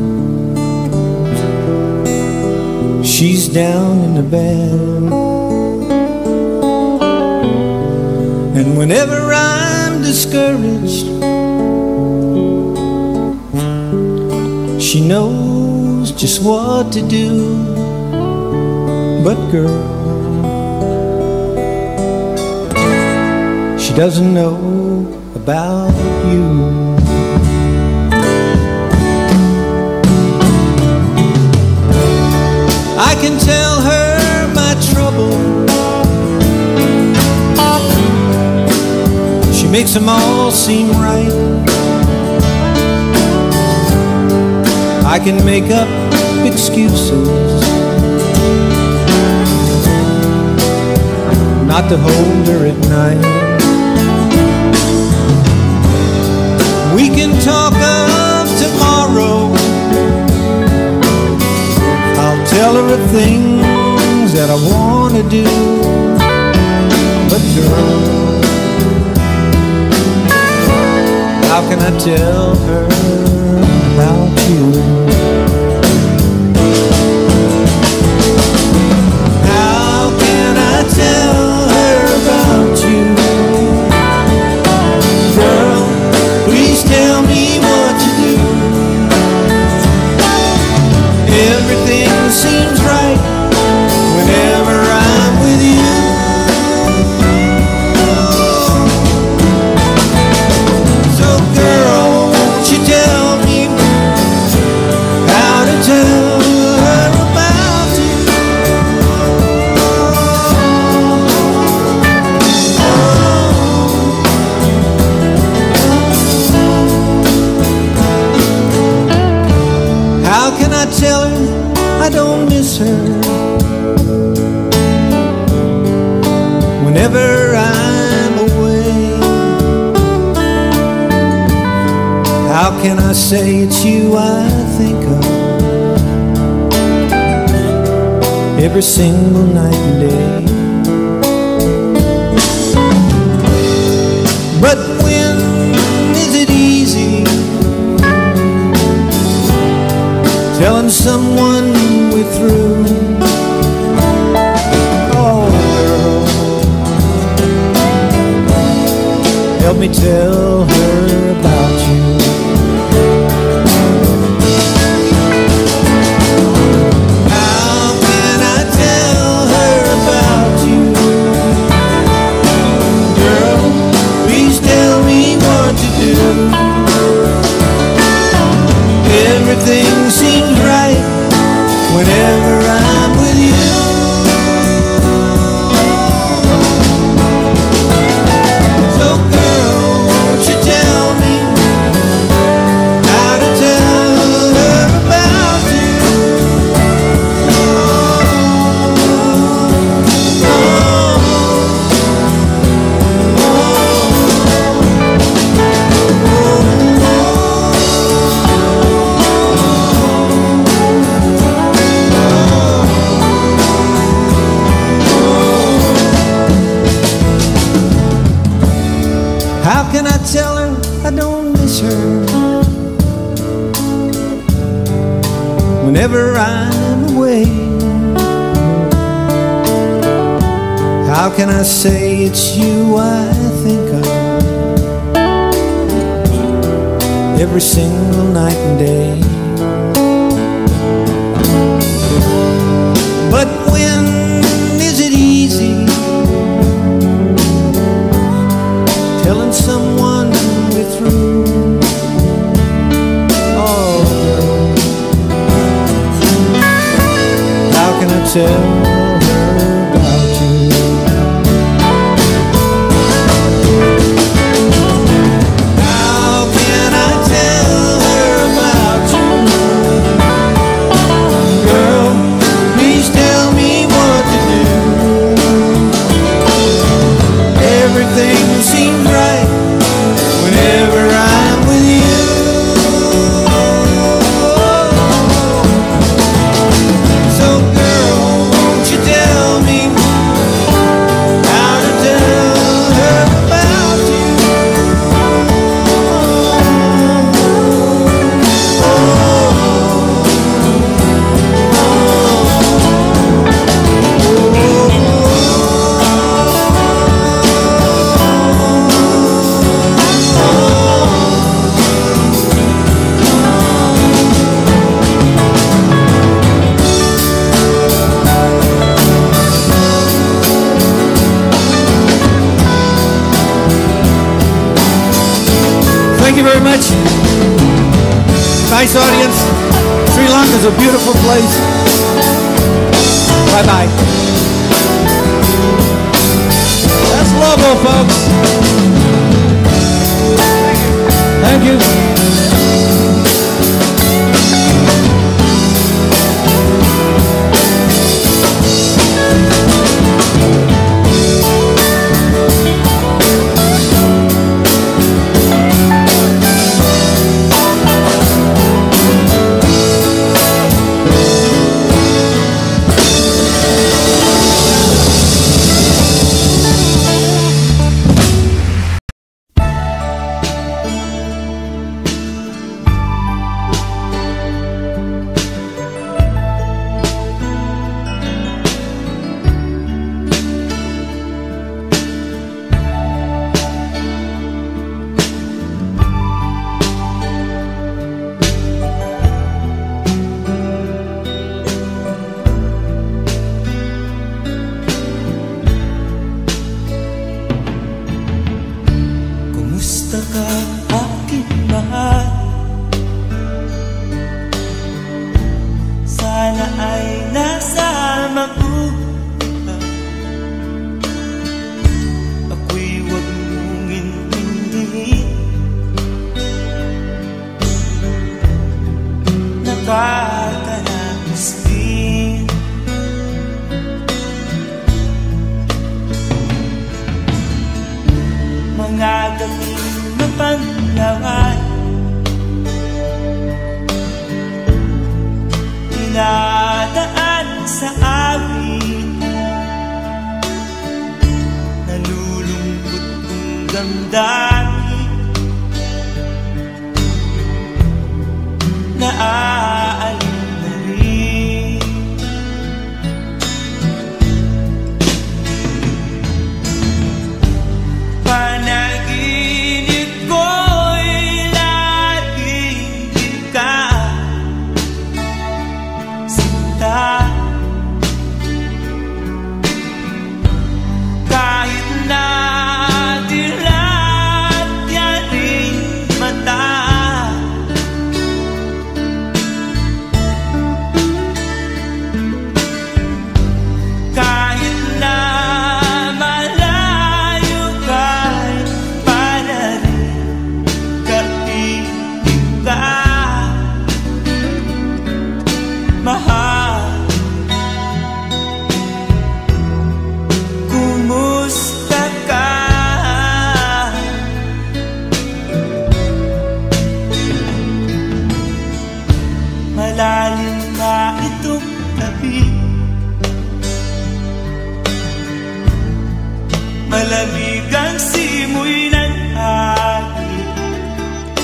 she's down in the bad. And whenever I'm discouraged, she knows just what to do. But girl, she doesn't know about you. I can tell her my trouble, she makes them all seem right. I can make up excuses not to hold her at night. We can talk of tomorrow, I'll tell her of things that I want to do. But girl, how can I tell her about you? How can I tell her about you? Girl, please tell me what to do. Everything seems right whenever I'm with you. So girl, won't you tell me how to tell her about you? How can I tell her I don't miss her whenever I'm away? How can I say it's you I think of every single night and day? But when is it easy telling someone we're through? Oh girl, help me tell her about you. How can I tell her about you? Girl, please tell me what to do. Everything seems right whenever I'm with you. So girl, won't you tell me how to tell her about you? How can I tell her I don't miss her whenever I'm away? away. How can I say it's you I think of every single night and day? But when is it easy telling someone we're through? Oh, how can I tell her about you? How can I tell her about you? Girl, please tell me what to do. Everything seems right whenever I'm with you. So girl, won't you tell me how to tell her about you? Thank you very much. Nice audience. Sri Lanka is a beautiful place. Bye-bye. That's Lobo, folks. Thank you.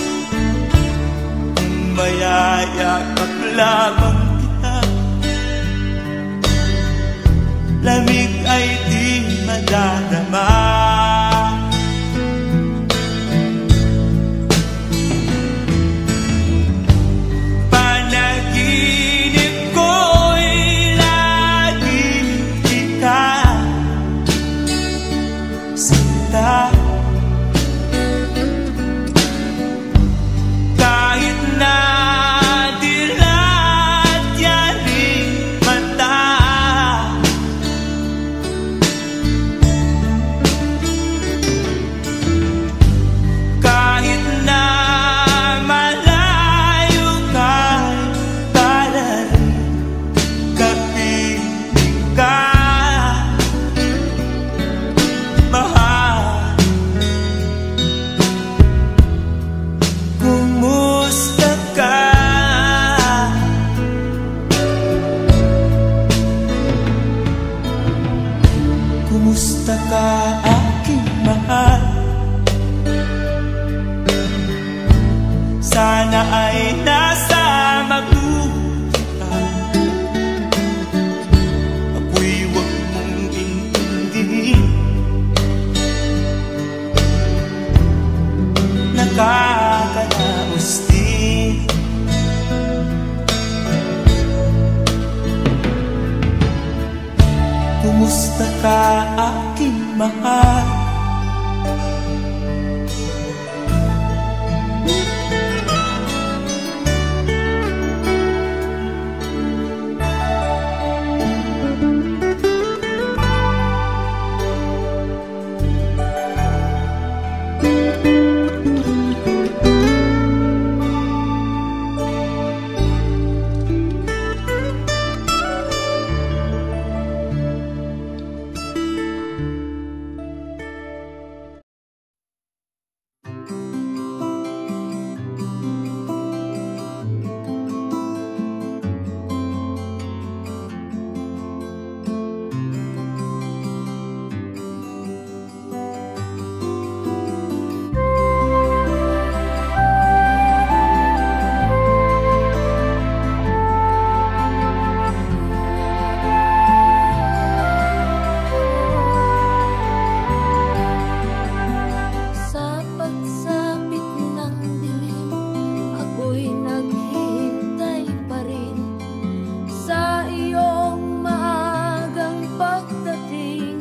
mayayakap lamang kita lamig ay di madadama. Panaginip ko'y lagi kita sinta. Kahit na dilat yaring mata, kahit na malayo ka'y talaring kapiling ka, mahal. Kumusta ka? Kumusta ka, aking mahal? Sana ay nasa mabuti ka. Ako'y huwag mong intindihin. Nakakalaos din. Kumusta ka, aking mahal? Sa pagsapit ng dilim, ako'y naghihintay pa rin sa iyong maagang pagdating.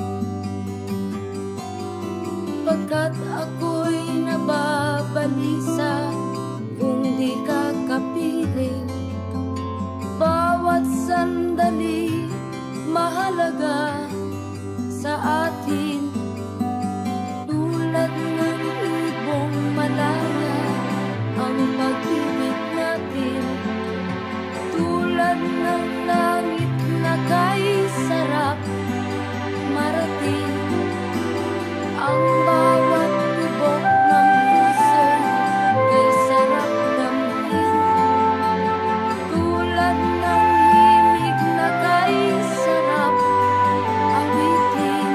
Pagkat ako'y nababalisa kung di ka kapiling. Bawat sandali mahalaga sa atin. Tulad ng ibong malaya ang pag-ibig natin. Tulad ng langit na kay sarap marating. Ang bawat tibok ng puso kay sarap damhin. Tulad ng himig na kay sarap awitin.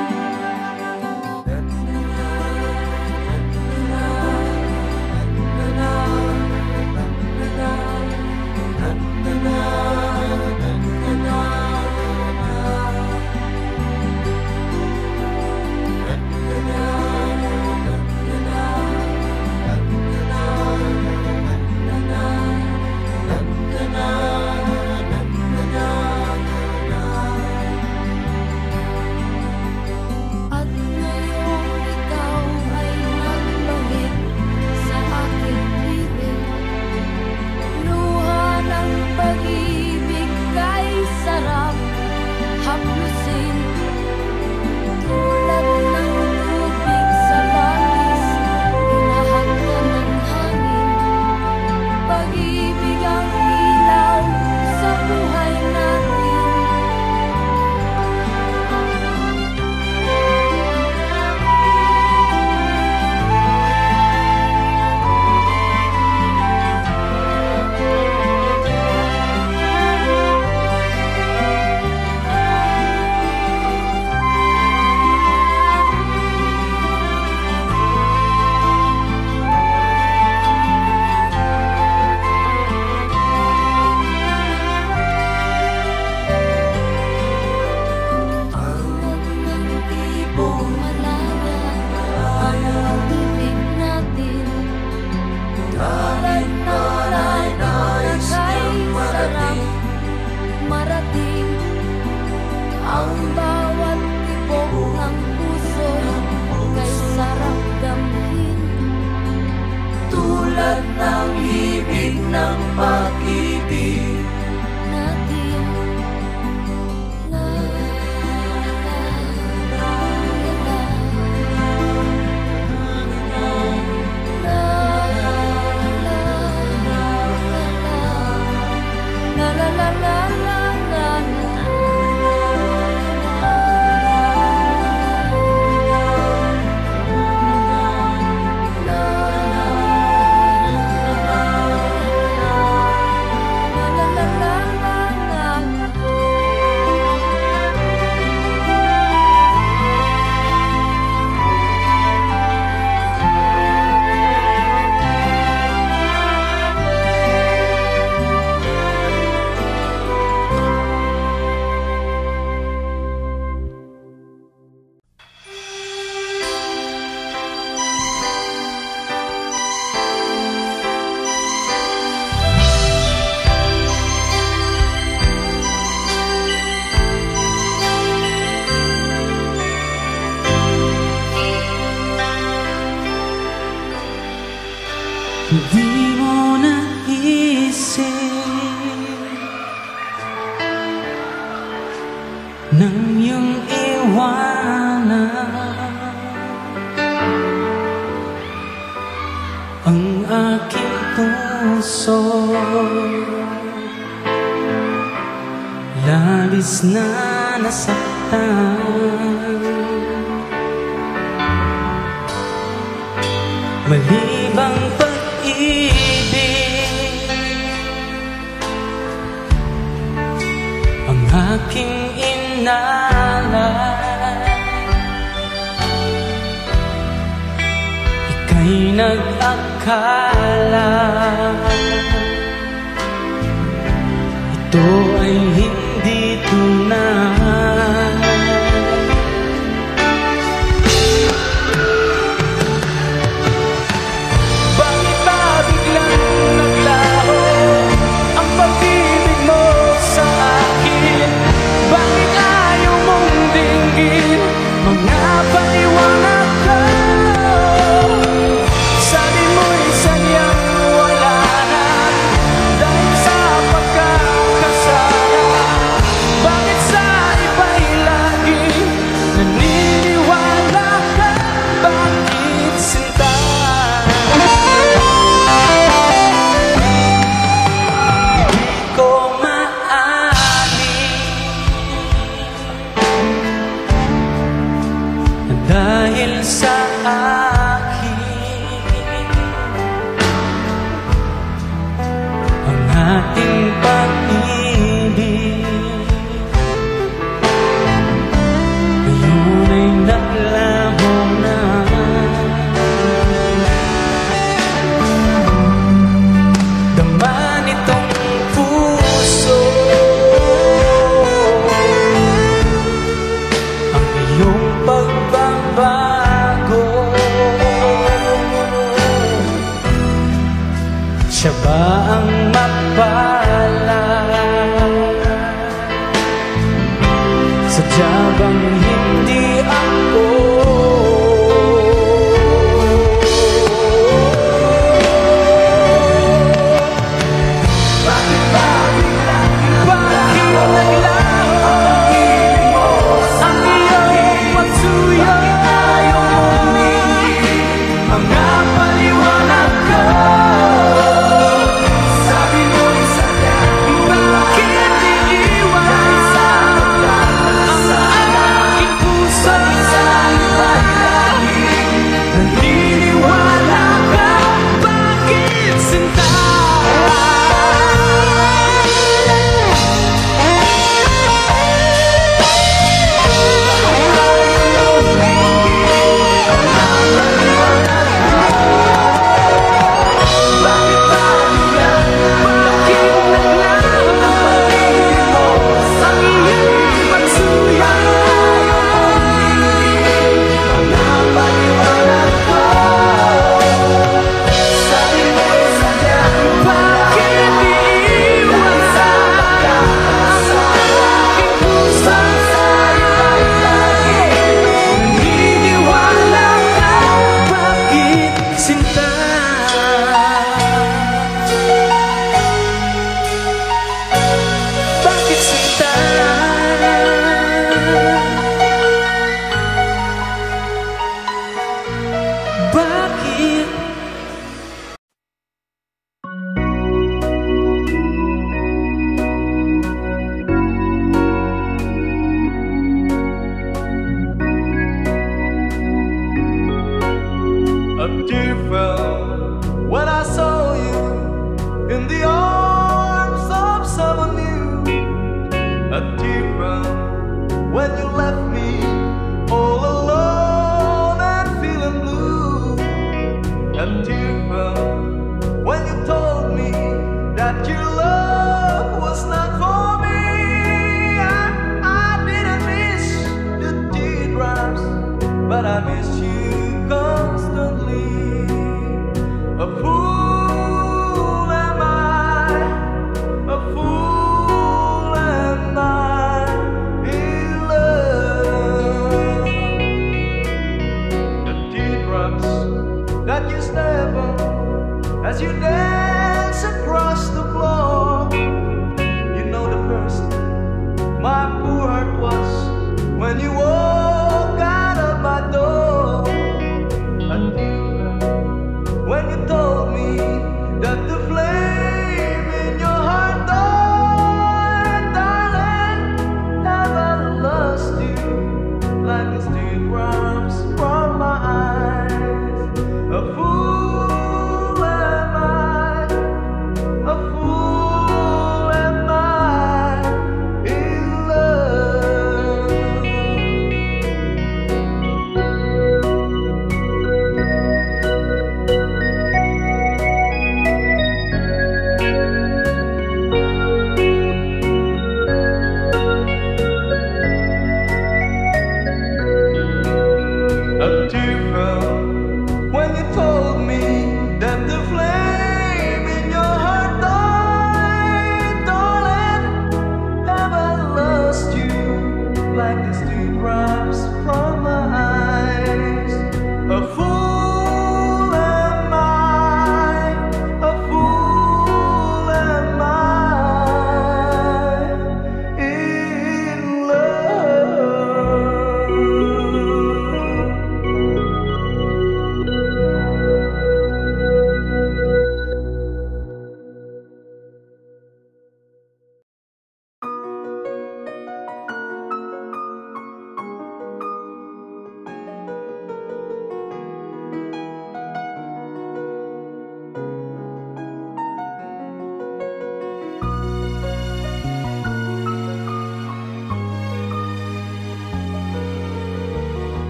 At ngayong ikaw ay nagbalik sa aking piling. Luha ng pag-ibig kay sarap haplusin. Tulad ng tubig sa langis, hinahagdan ng hangin. Pag-ibig ang ilaw sa buhay natin. ng ibig ng pag-ibig natin. La la la la la la la. Hindi mo naisip nang iyong iwanan ang aking puso, labis na nasaktan. Mali bang pag-ibig ang aking inalay? Ika'y nag-akala ito ay hindi tunay. Bakit ba biglang naglaho ang pag-ibig mo sa akin? Bakit ayaw mong dinggin mga paliwanag ko? Sabi mo'y sadyang wala na dahil sa pagkakasala.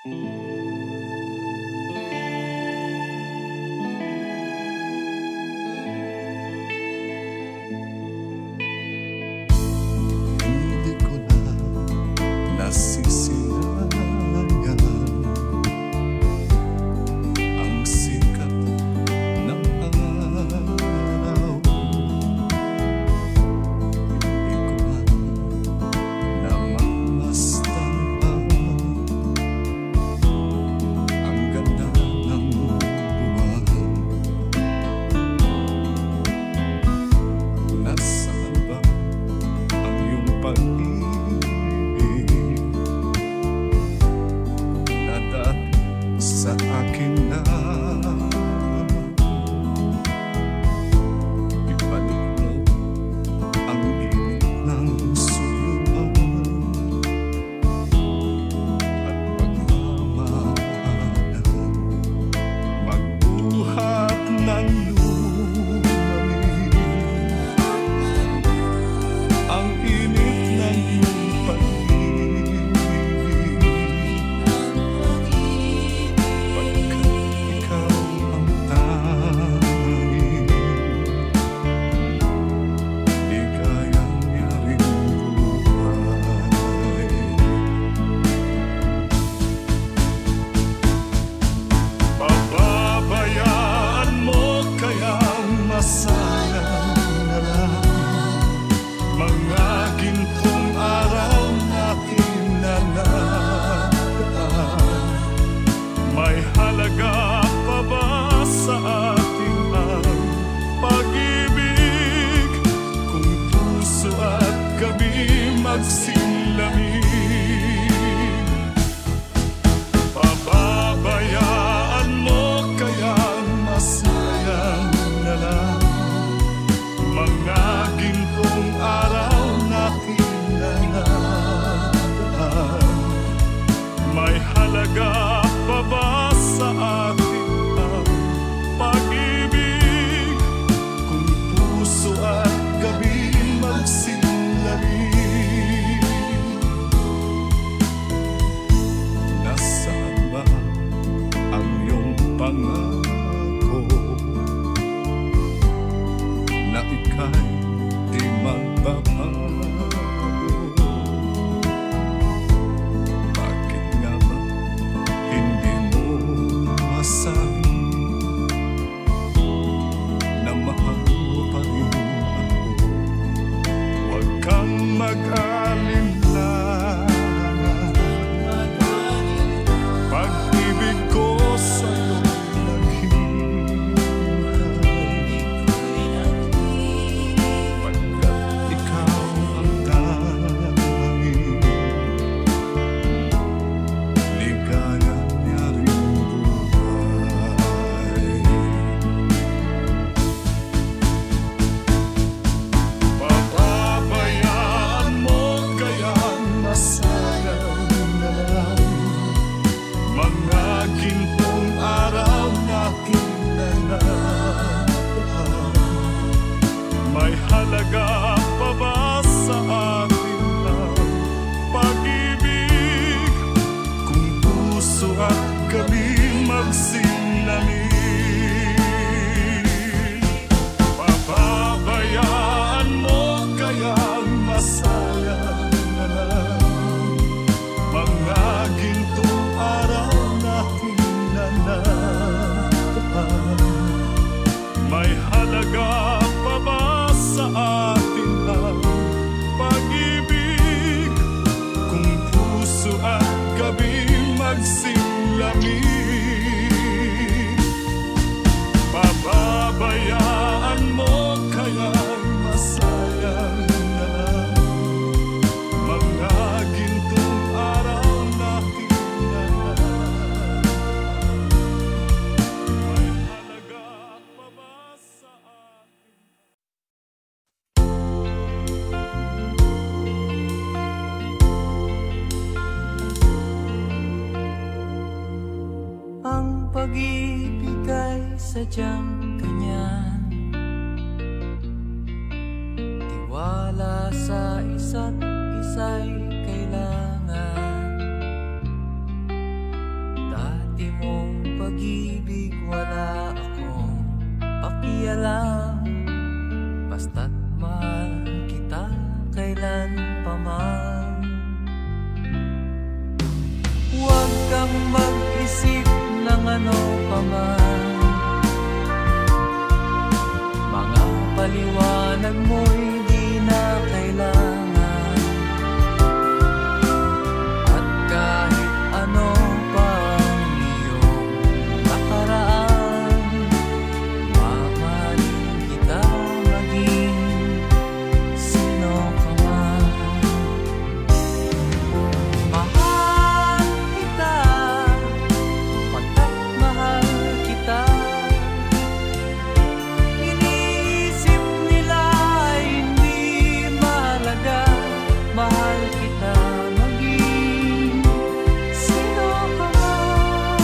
Hindi ko na nasisilayan ang sikat ng araw. Hindi ko na namamastan pa ang ganda ng buwan. Nasaan ba ang iyong pag-ibig na dati sa akin na ibalik mo ang init ng suyuan at pagmamahalan, magbuhat ng lumalim ang init ng iyong pag-ibig, pagkat ikaw ang tanging ligayang yaring buhay. Pababayaan mo kaya masayang na lang mga gintong araw natin na nagaan. May halaga pa ba sa ating ang pag-ibig kung puso at gabi magsilamig? Pababayaan mo kaya masayang na lang mga gintong araw natin na nagaan. May halaga pa ba sa atin ang pag-ibig kung puso at gabi magsilamig? Nasaan ba ang iyong pangako na ika'y di magbabago? Bakit nga ba hindi mo masabi na mahal mo pa rin ako? Huwag kang mag-alinlangan, pag-ibig ko sa'yo naghihintay, pagkat ikaw ang tanging ligayang yaring buhay. Pababayaan mo kaya masayang na lang mga gintong araw natin na nagaan. May halaga pa ba sa atin ang pag-ibig kung puso at gabi magsilamig? Pababayaan mo kaya masayang na lang mga gintong araw natin na nagaan. May halaga pa ba sa atin ang pag-ibig kung puso at gabi magsilamig? Pababayaan mo kaya masayang na lang mga gintong araw natin na nagaan. May halaga pa ba sa atin? Ang pag-ibig ay sadyang ganyan, tiwala sa isa't isa'y kailangan. ultimong pag-ibig, wala akong pakialam. Basta't mahal kita kailan pa man. Huwag kang mag-isip ng ano pa man. Mga paliwanag mo'y di na kailangan. At kahit ano pa ang iyong nakaraan, mamahalin kita maging sino ka man. Mahal kita pagkat mahal kita. Iniisip nila hindi mahalaga. Mahal kita maging sino ka man.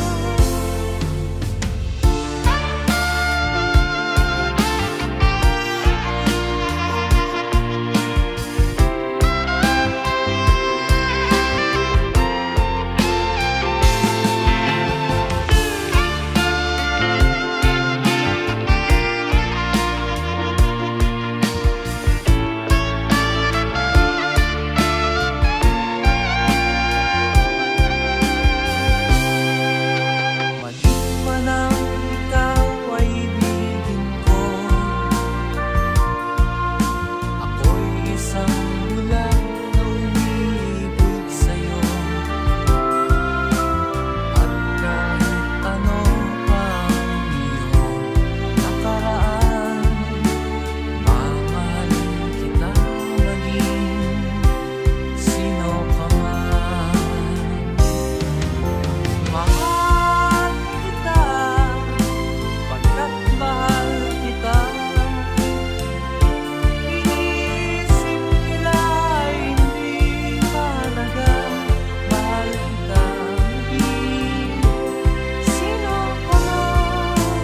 Maliit man ang ikaw ay ibigin ko. Ako'y isang bulag na umiibig sa'yo. At kahit ano pa ang iyong nakaraan, mamahalin kita maging sino ka man. Mahal kita pagkat mahal kita. Iniisip nila hindi mahalaga. Mahal kita maging sino ka man.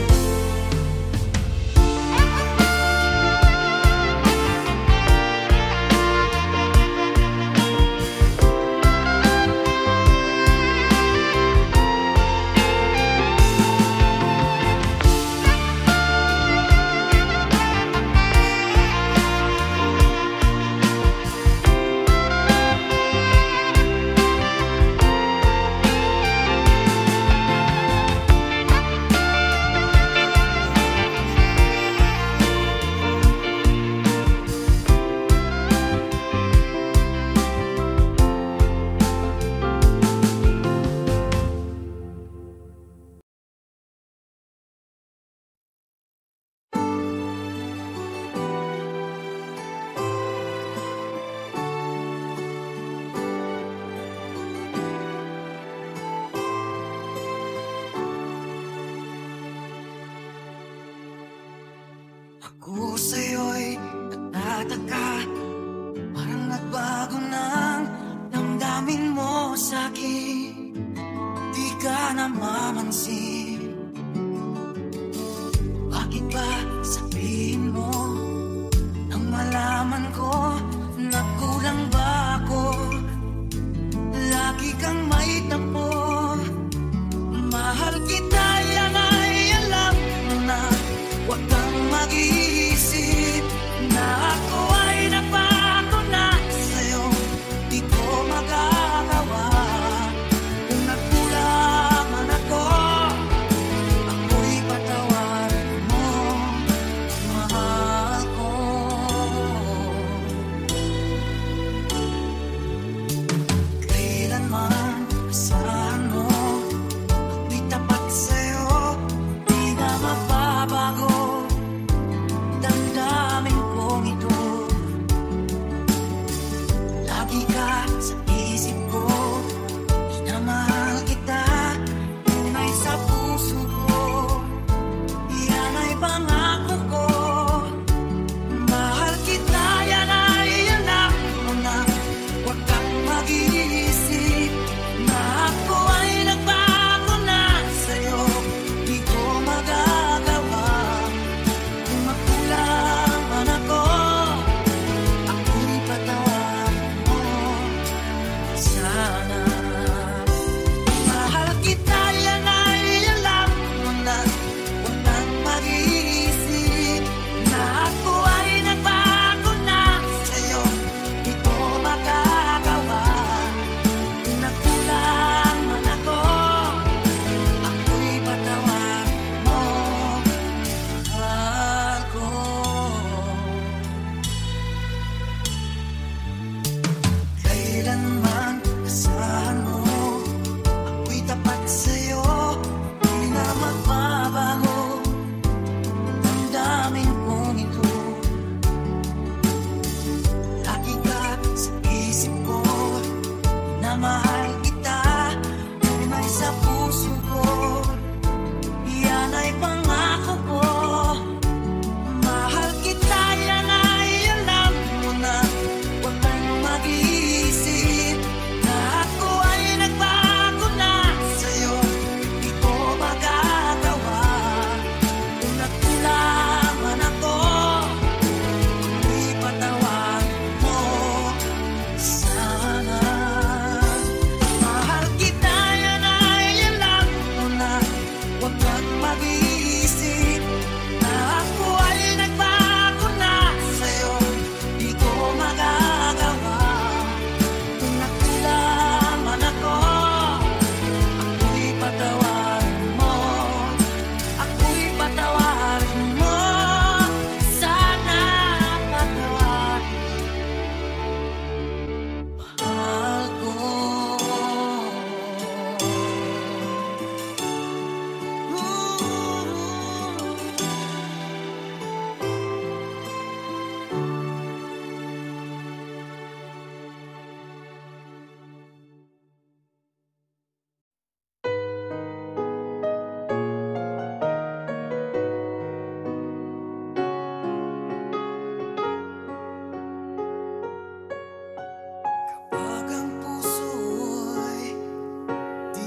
Ako sa'yo'y nagtataka, parang nagbago ng damdamin mo sa'kin. Di ka namamansin. Bakit ba sabihin mo nang malaman ko na kulang ba ako? Lagi kang may tampo. Mahal kita, yan ay alam mo na. Huwag kang mag-iisip na ako ay napako na sa'yo. Di ko magagawa kung nagkulang man ako.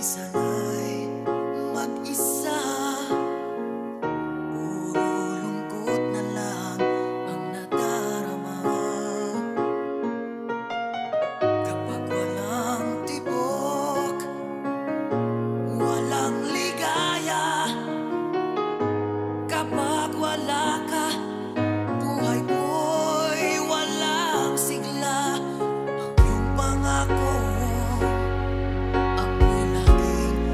sana'y mag-isa. Puro lungkot na lang ang nadarama. Kapag walang tibok, walang ligaya. Kapag wala ka, buhay ko'y walang sigla. Ang iyong pangako, ako'y laging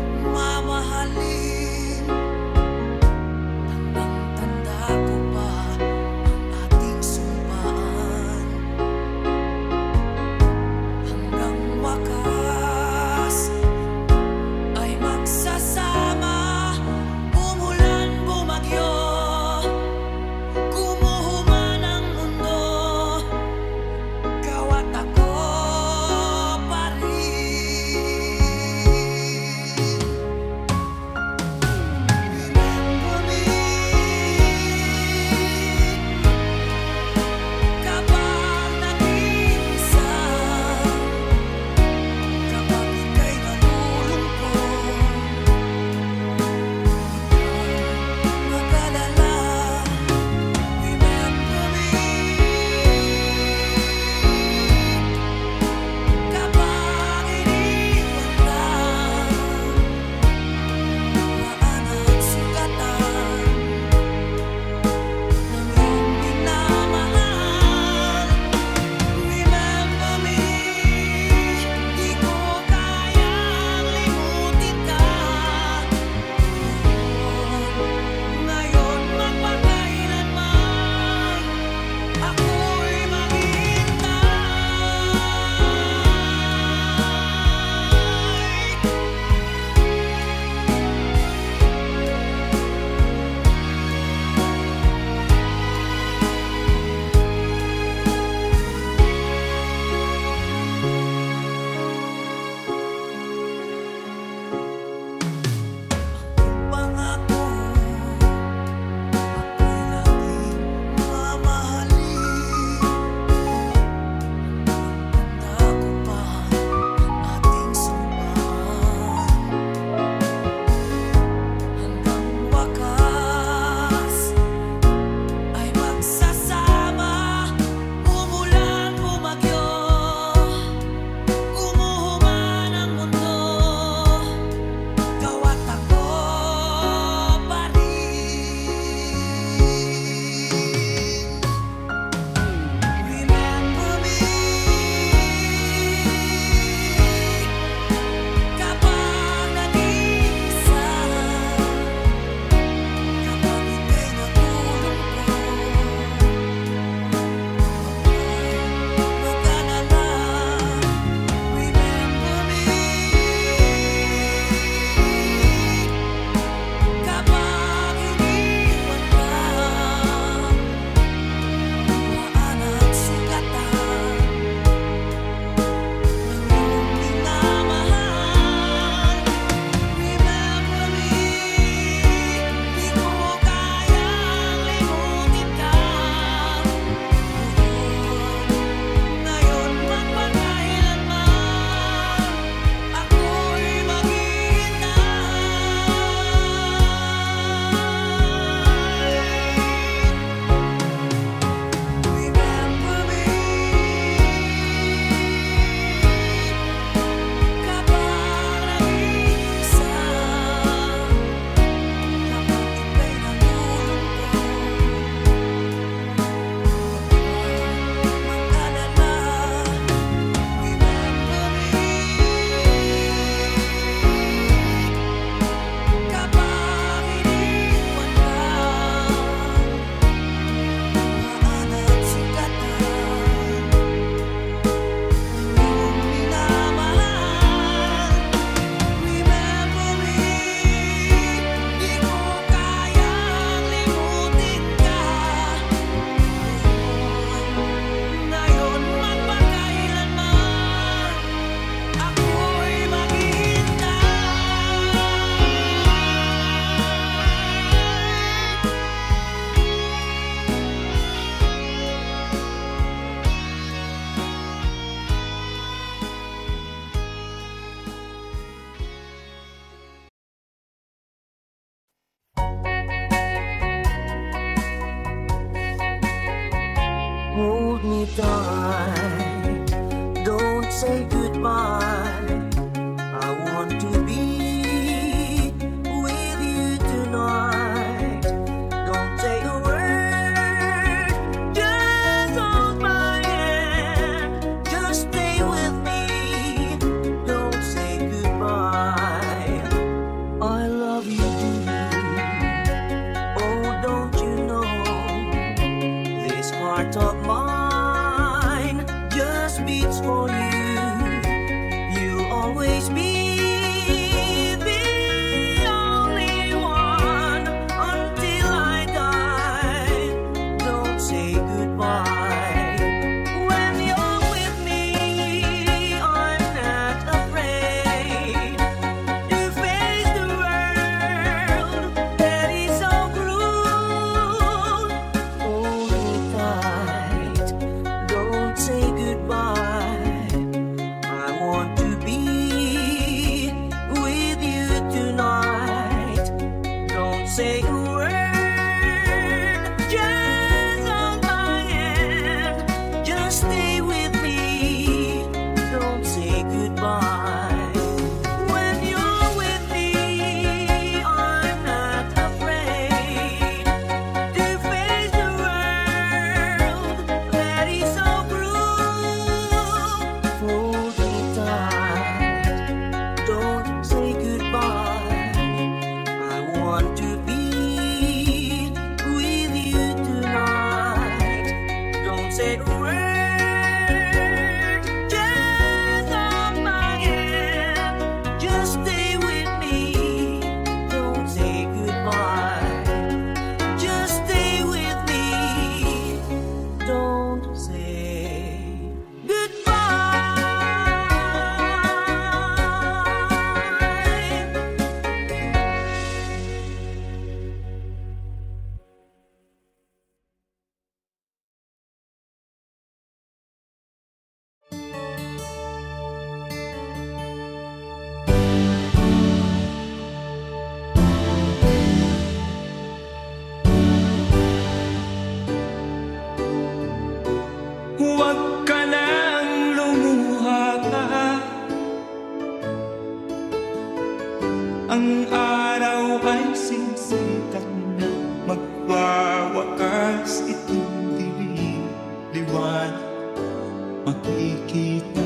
Ang araw ay sisikat na magwawakas itong dilim. Liwanag makikita.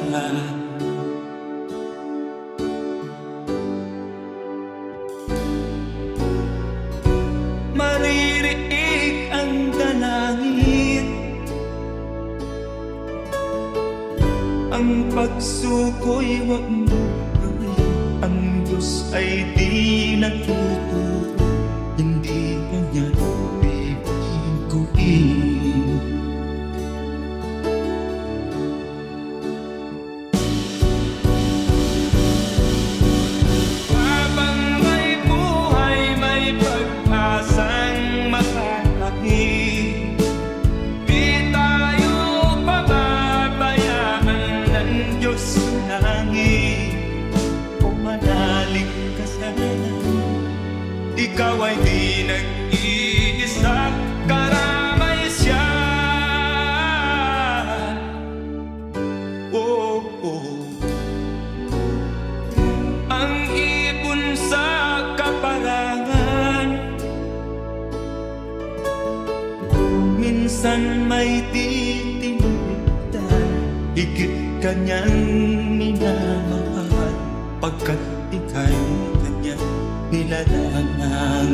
Maririig ang dalangin, ang pagsuko'y wag mo gawin. Ang Diyos ay di natuturo, hindi kanya bibiguin. Habang may buhay, may pag-asang makalaki. Di tayo pababayaan ng Diyos sa langit. O manalig ka sana, ikaw ay di nag-iisa, karamay siya. Oh, oh. Ang ibon sa kaparangan, minsan may titinitan, higit kanyang minamahal, pagkat ika'y kanyang nilalangan.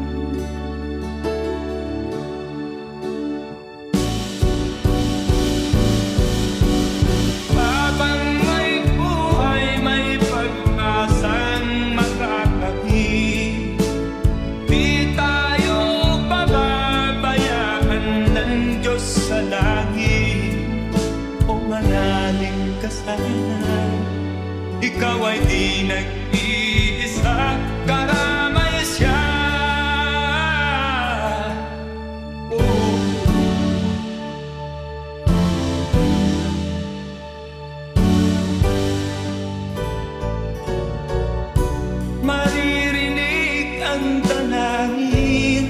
Habang may buhay, may pag-asang makakahig. Di tayo pababayaan ng Diyos sa langit. O manalig ka sana, ikaw ay di nag-iisa, karamay siya. Oh. Maririnig ang dalangin,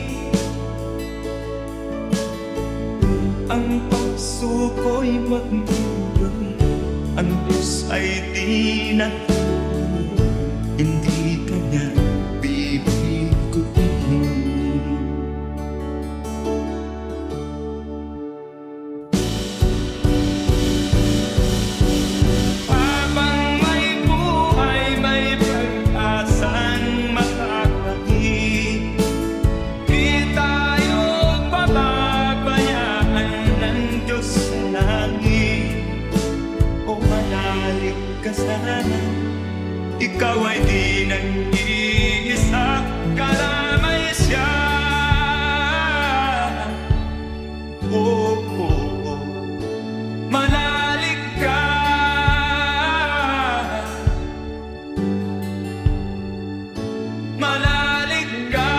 ang pagsuko'y wag mo gawin. Ang Diyos ay di natuturo, hindi kanya bibiguin. Habang may buhay, may pag-asang makakahig. Di tayo pababayaan ng Diyos sa langit. O manalig ka sana, ikaw ay di nag-iisa, karamay siya. Oh, oh, oh. Manalig ka, manalig ka.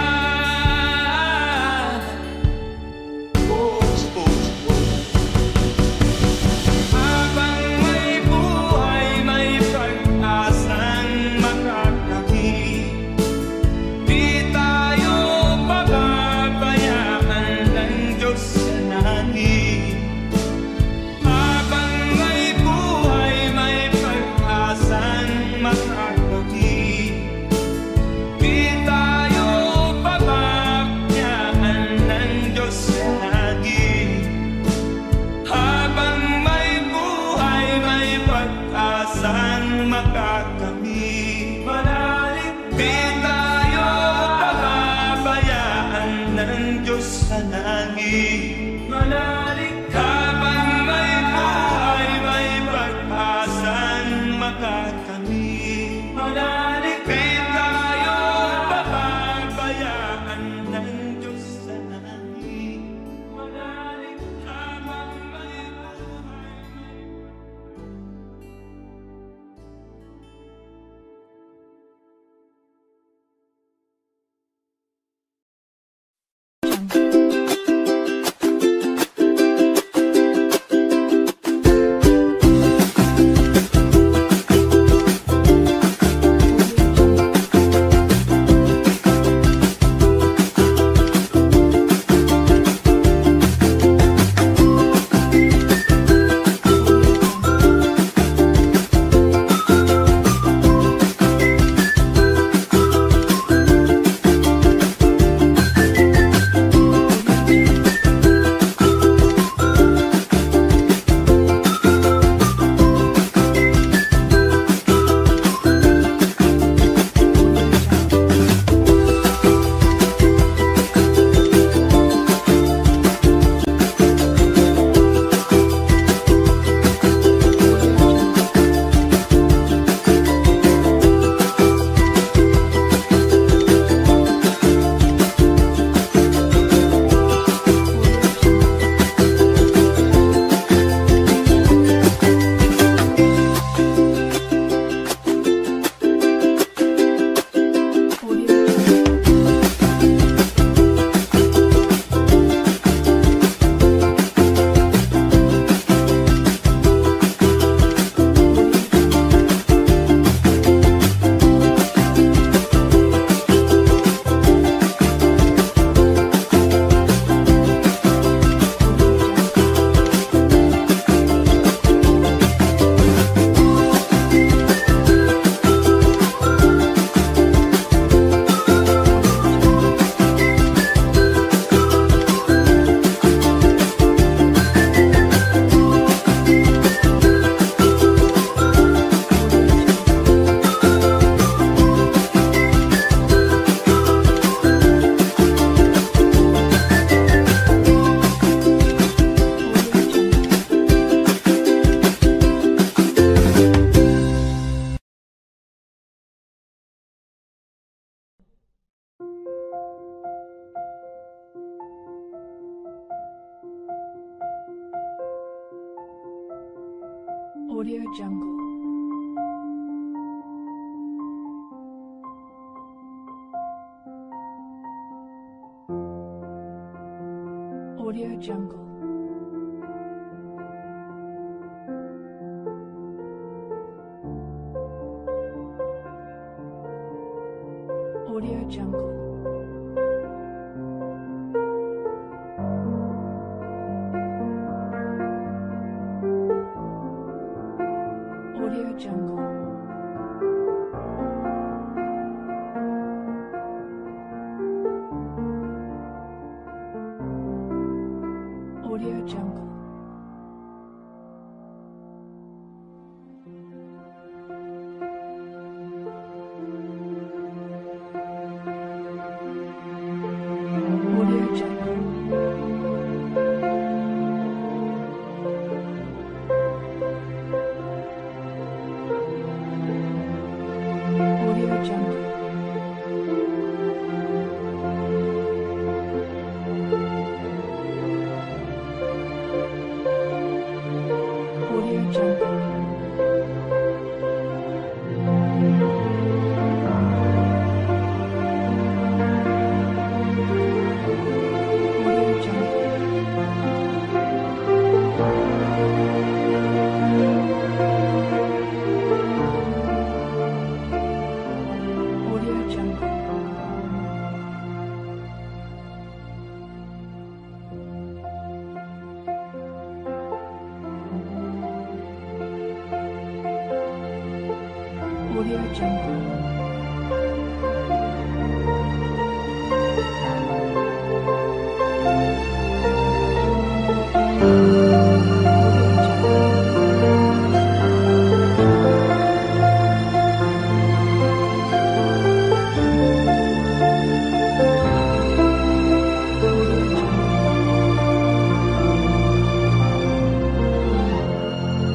Oh, oh, oh. Habang may buhay, may pag-asang makakahig. Di tayo pababayaan ng Diyos sa langit. Habang may buhay, may pag-asang makakahig. Di Audio Jungle. Audio Jungle. Audio Jungle. Audio Jungle. Audio Jungle. Audio Jungle. Audio Jungle. Audio Jungle. Audio Jungle. Audio Jungle.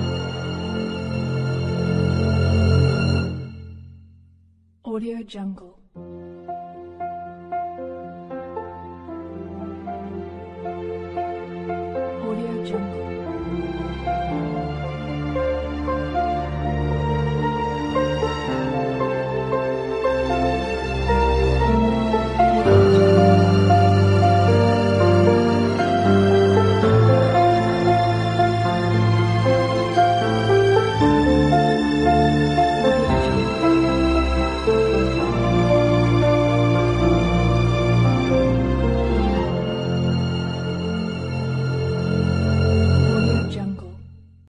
Audio Jungle.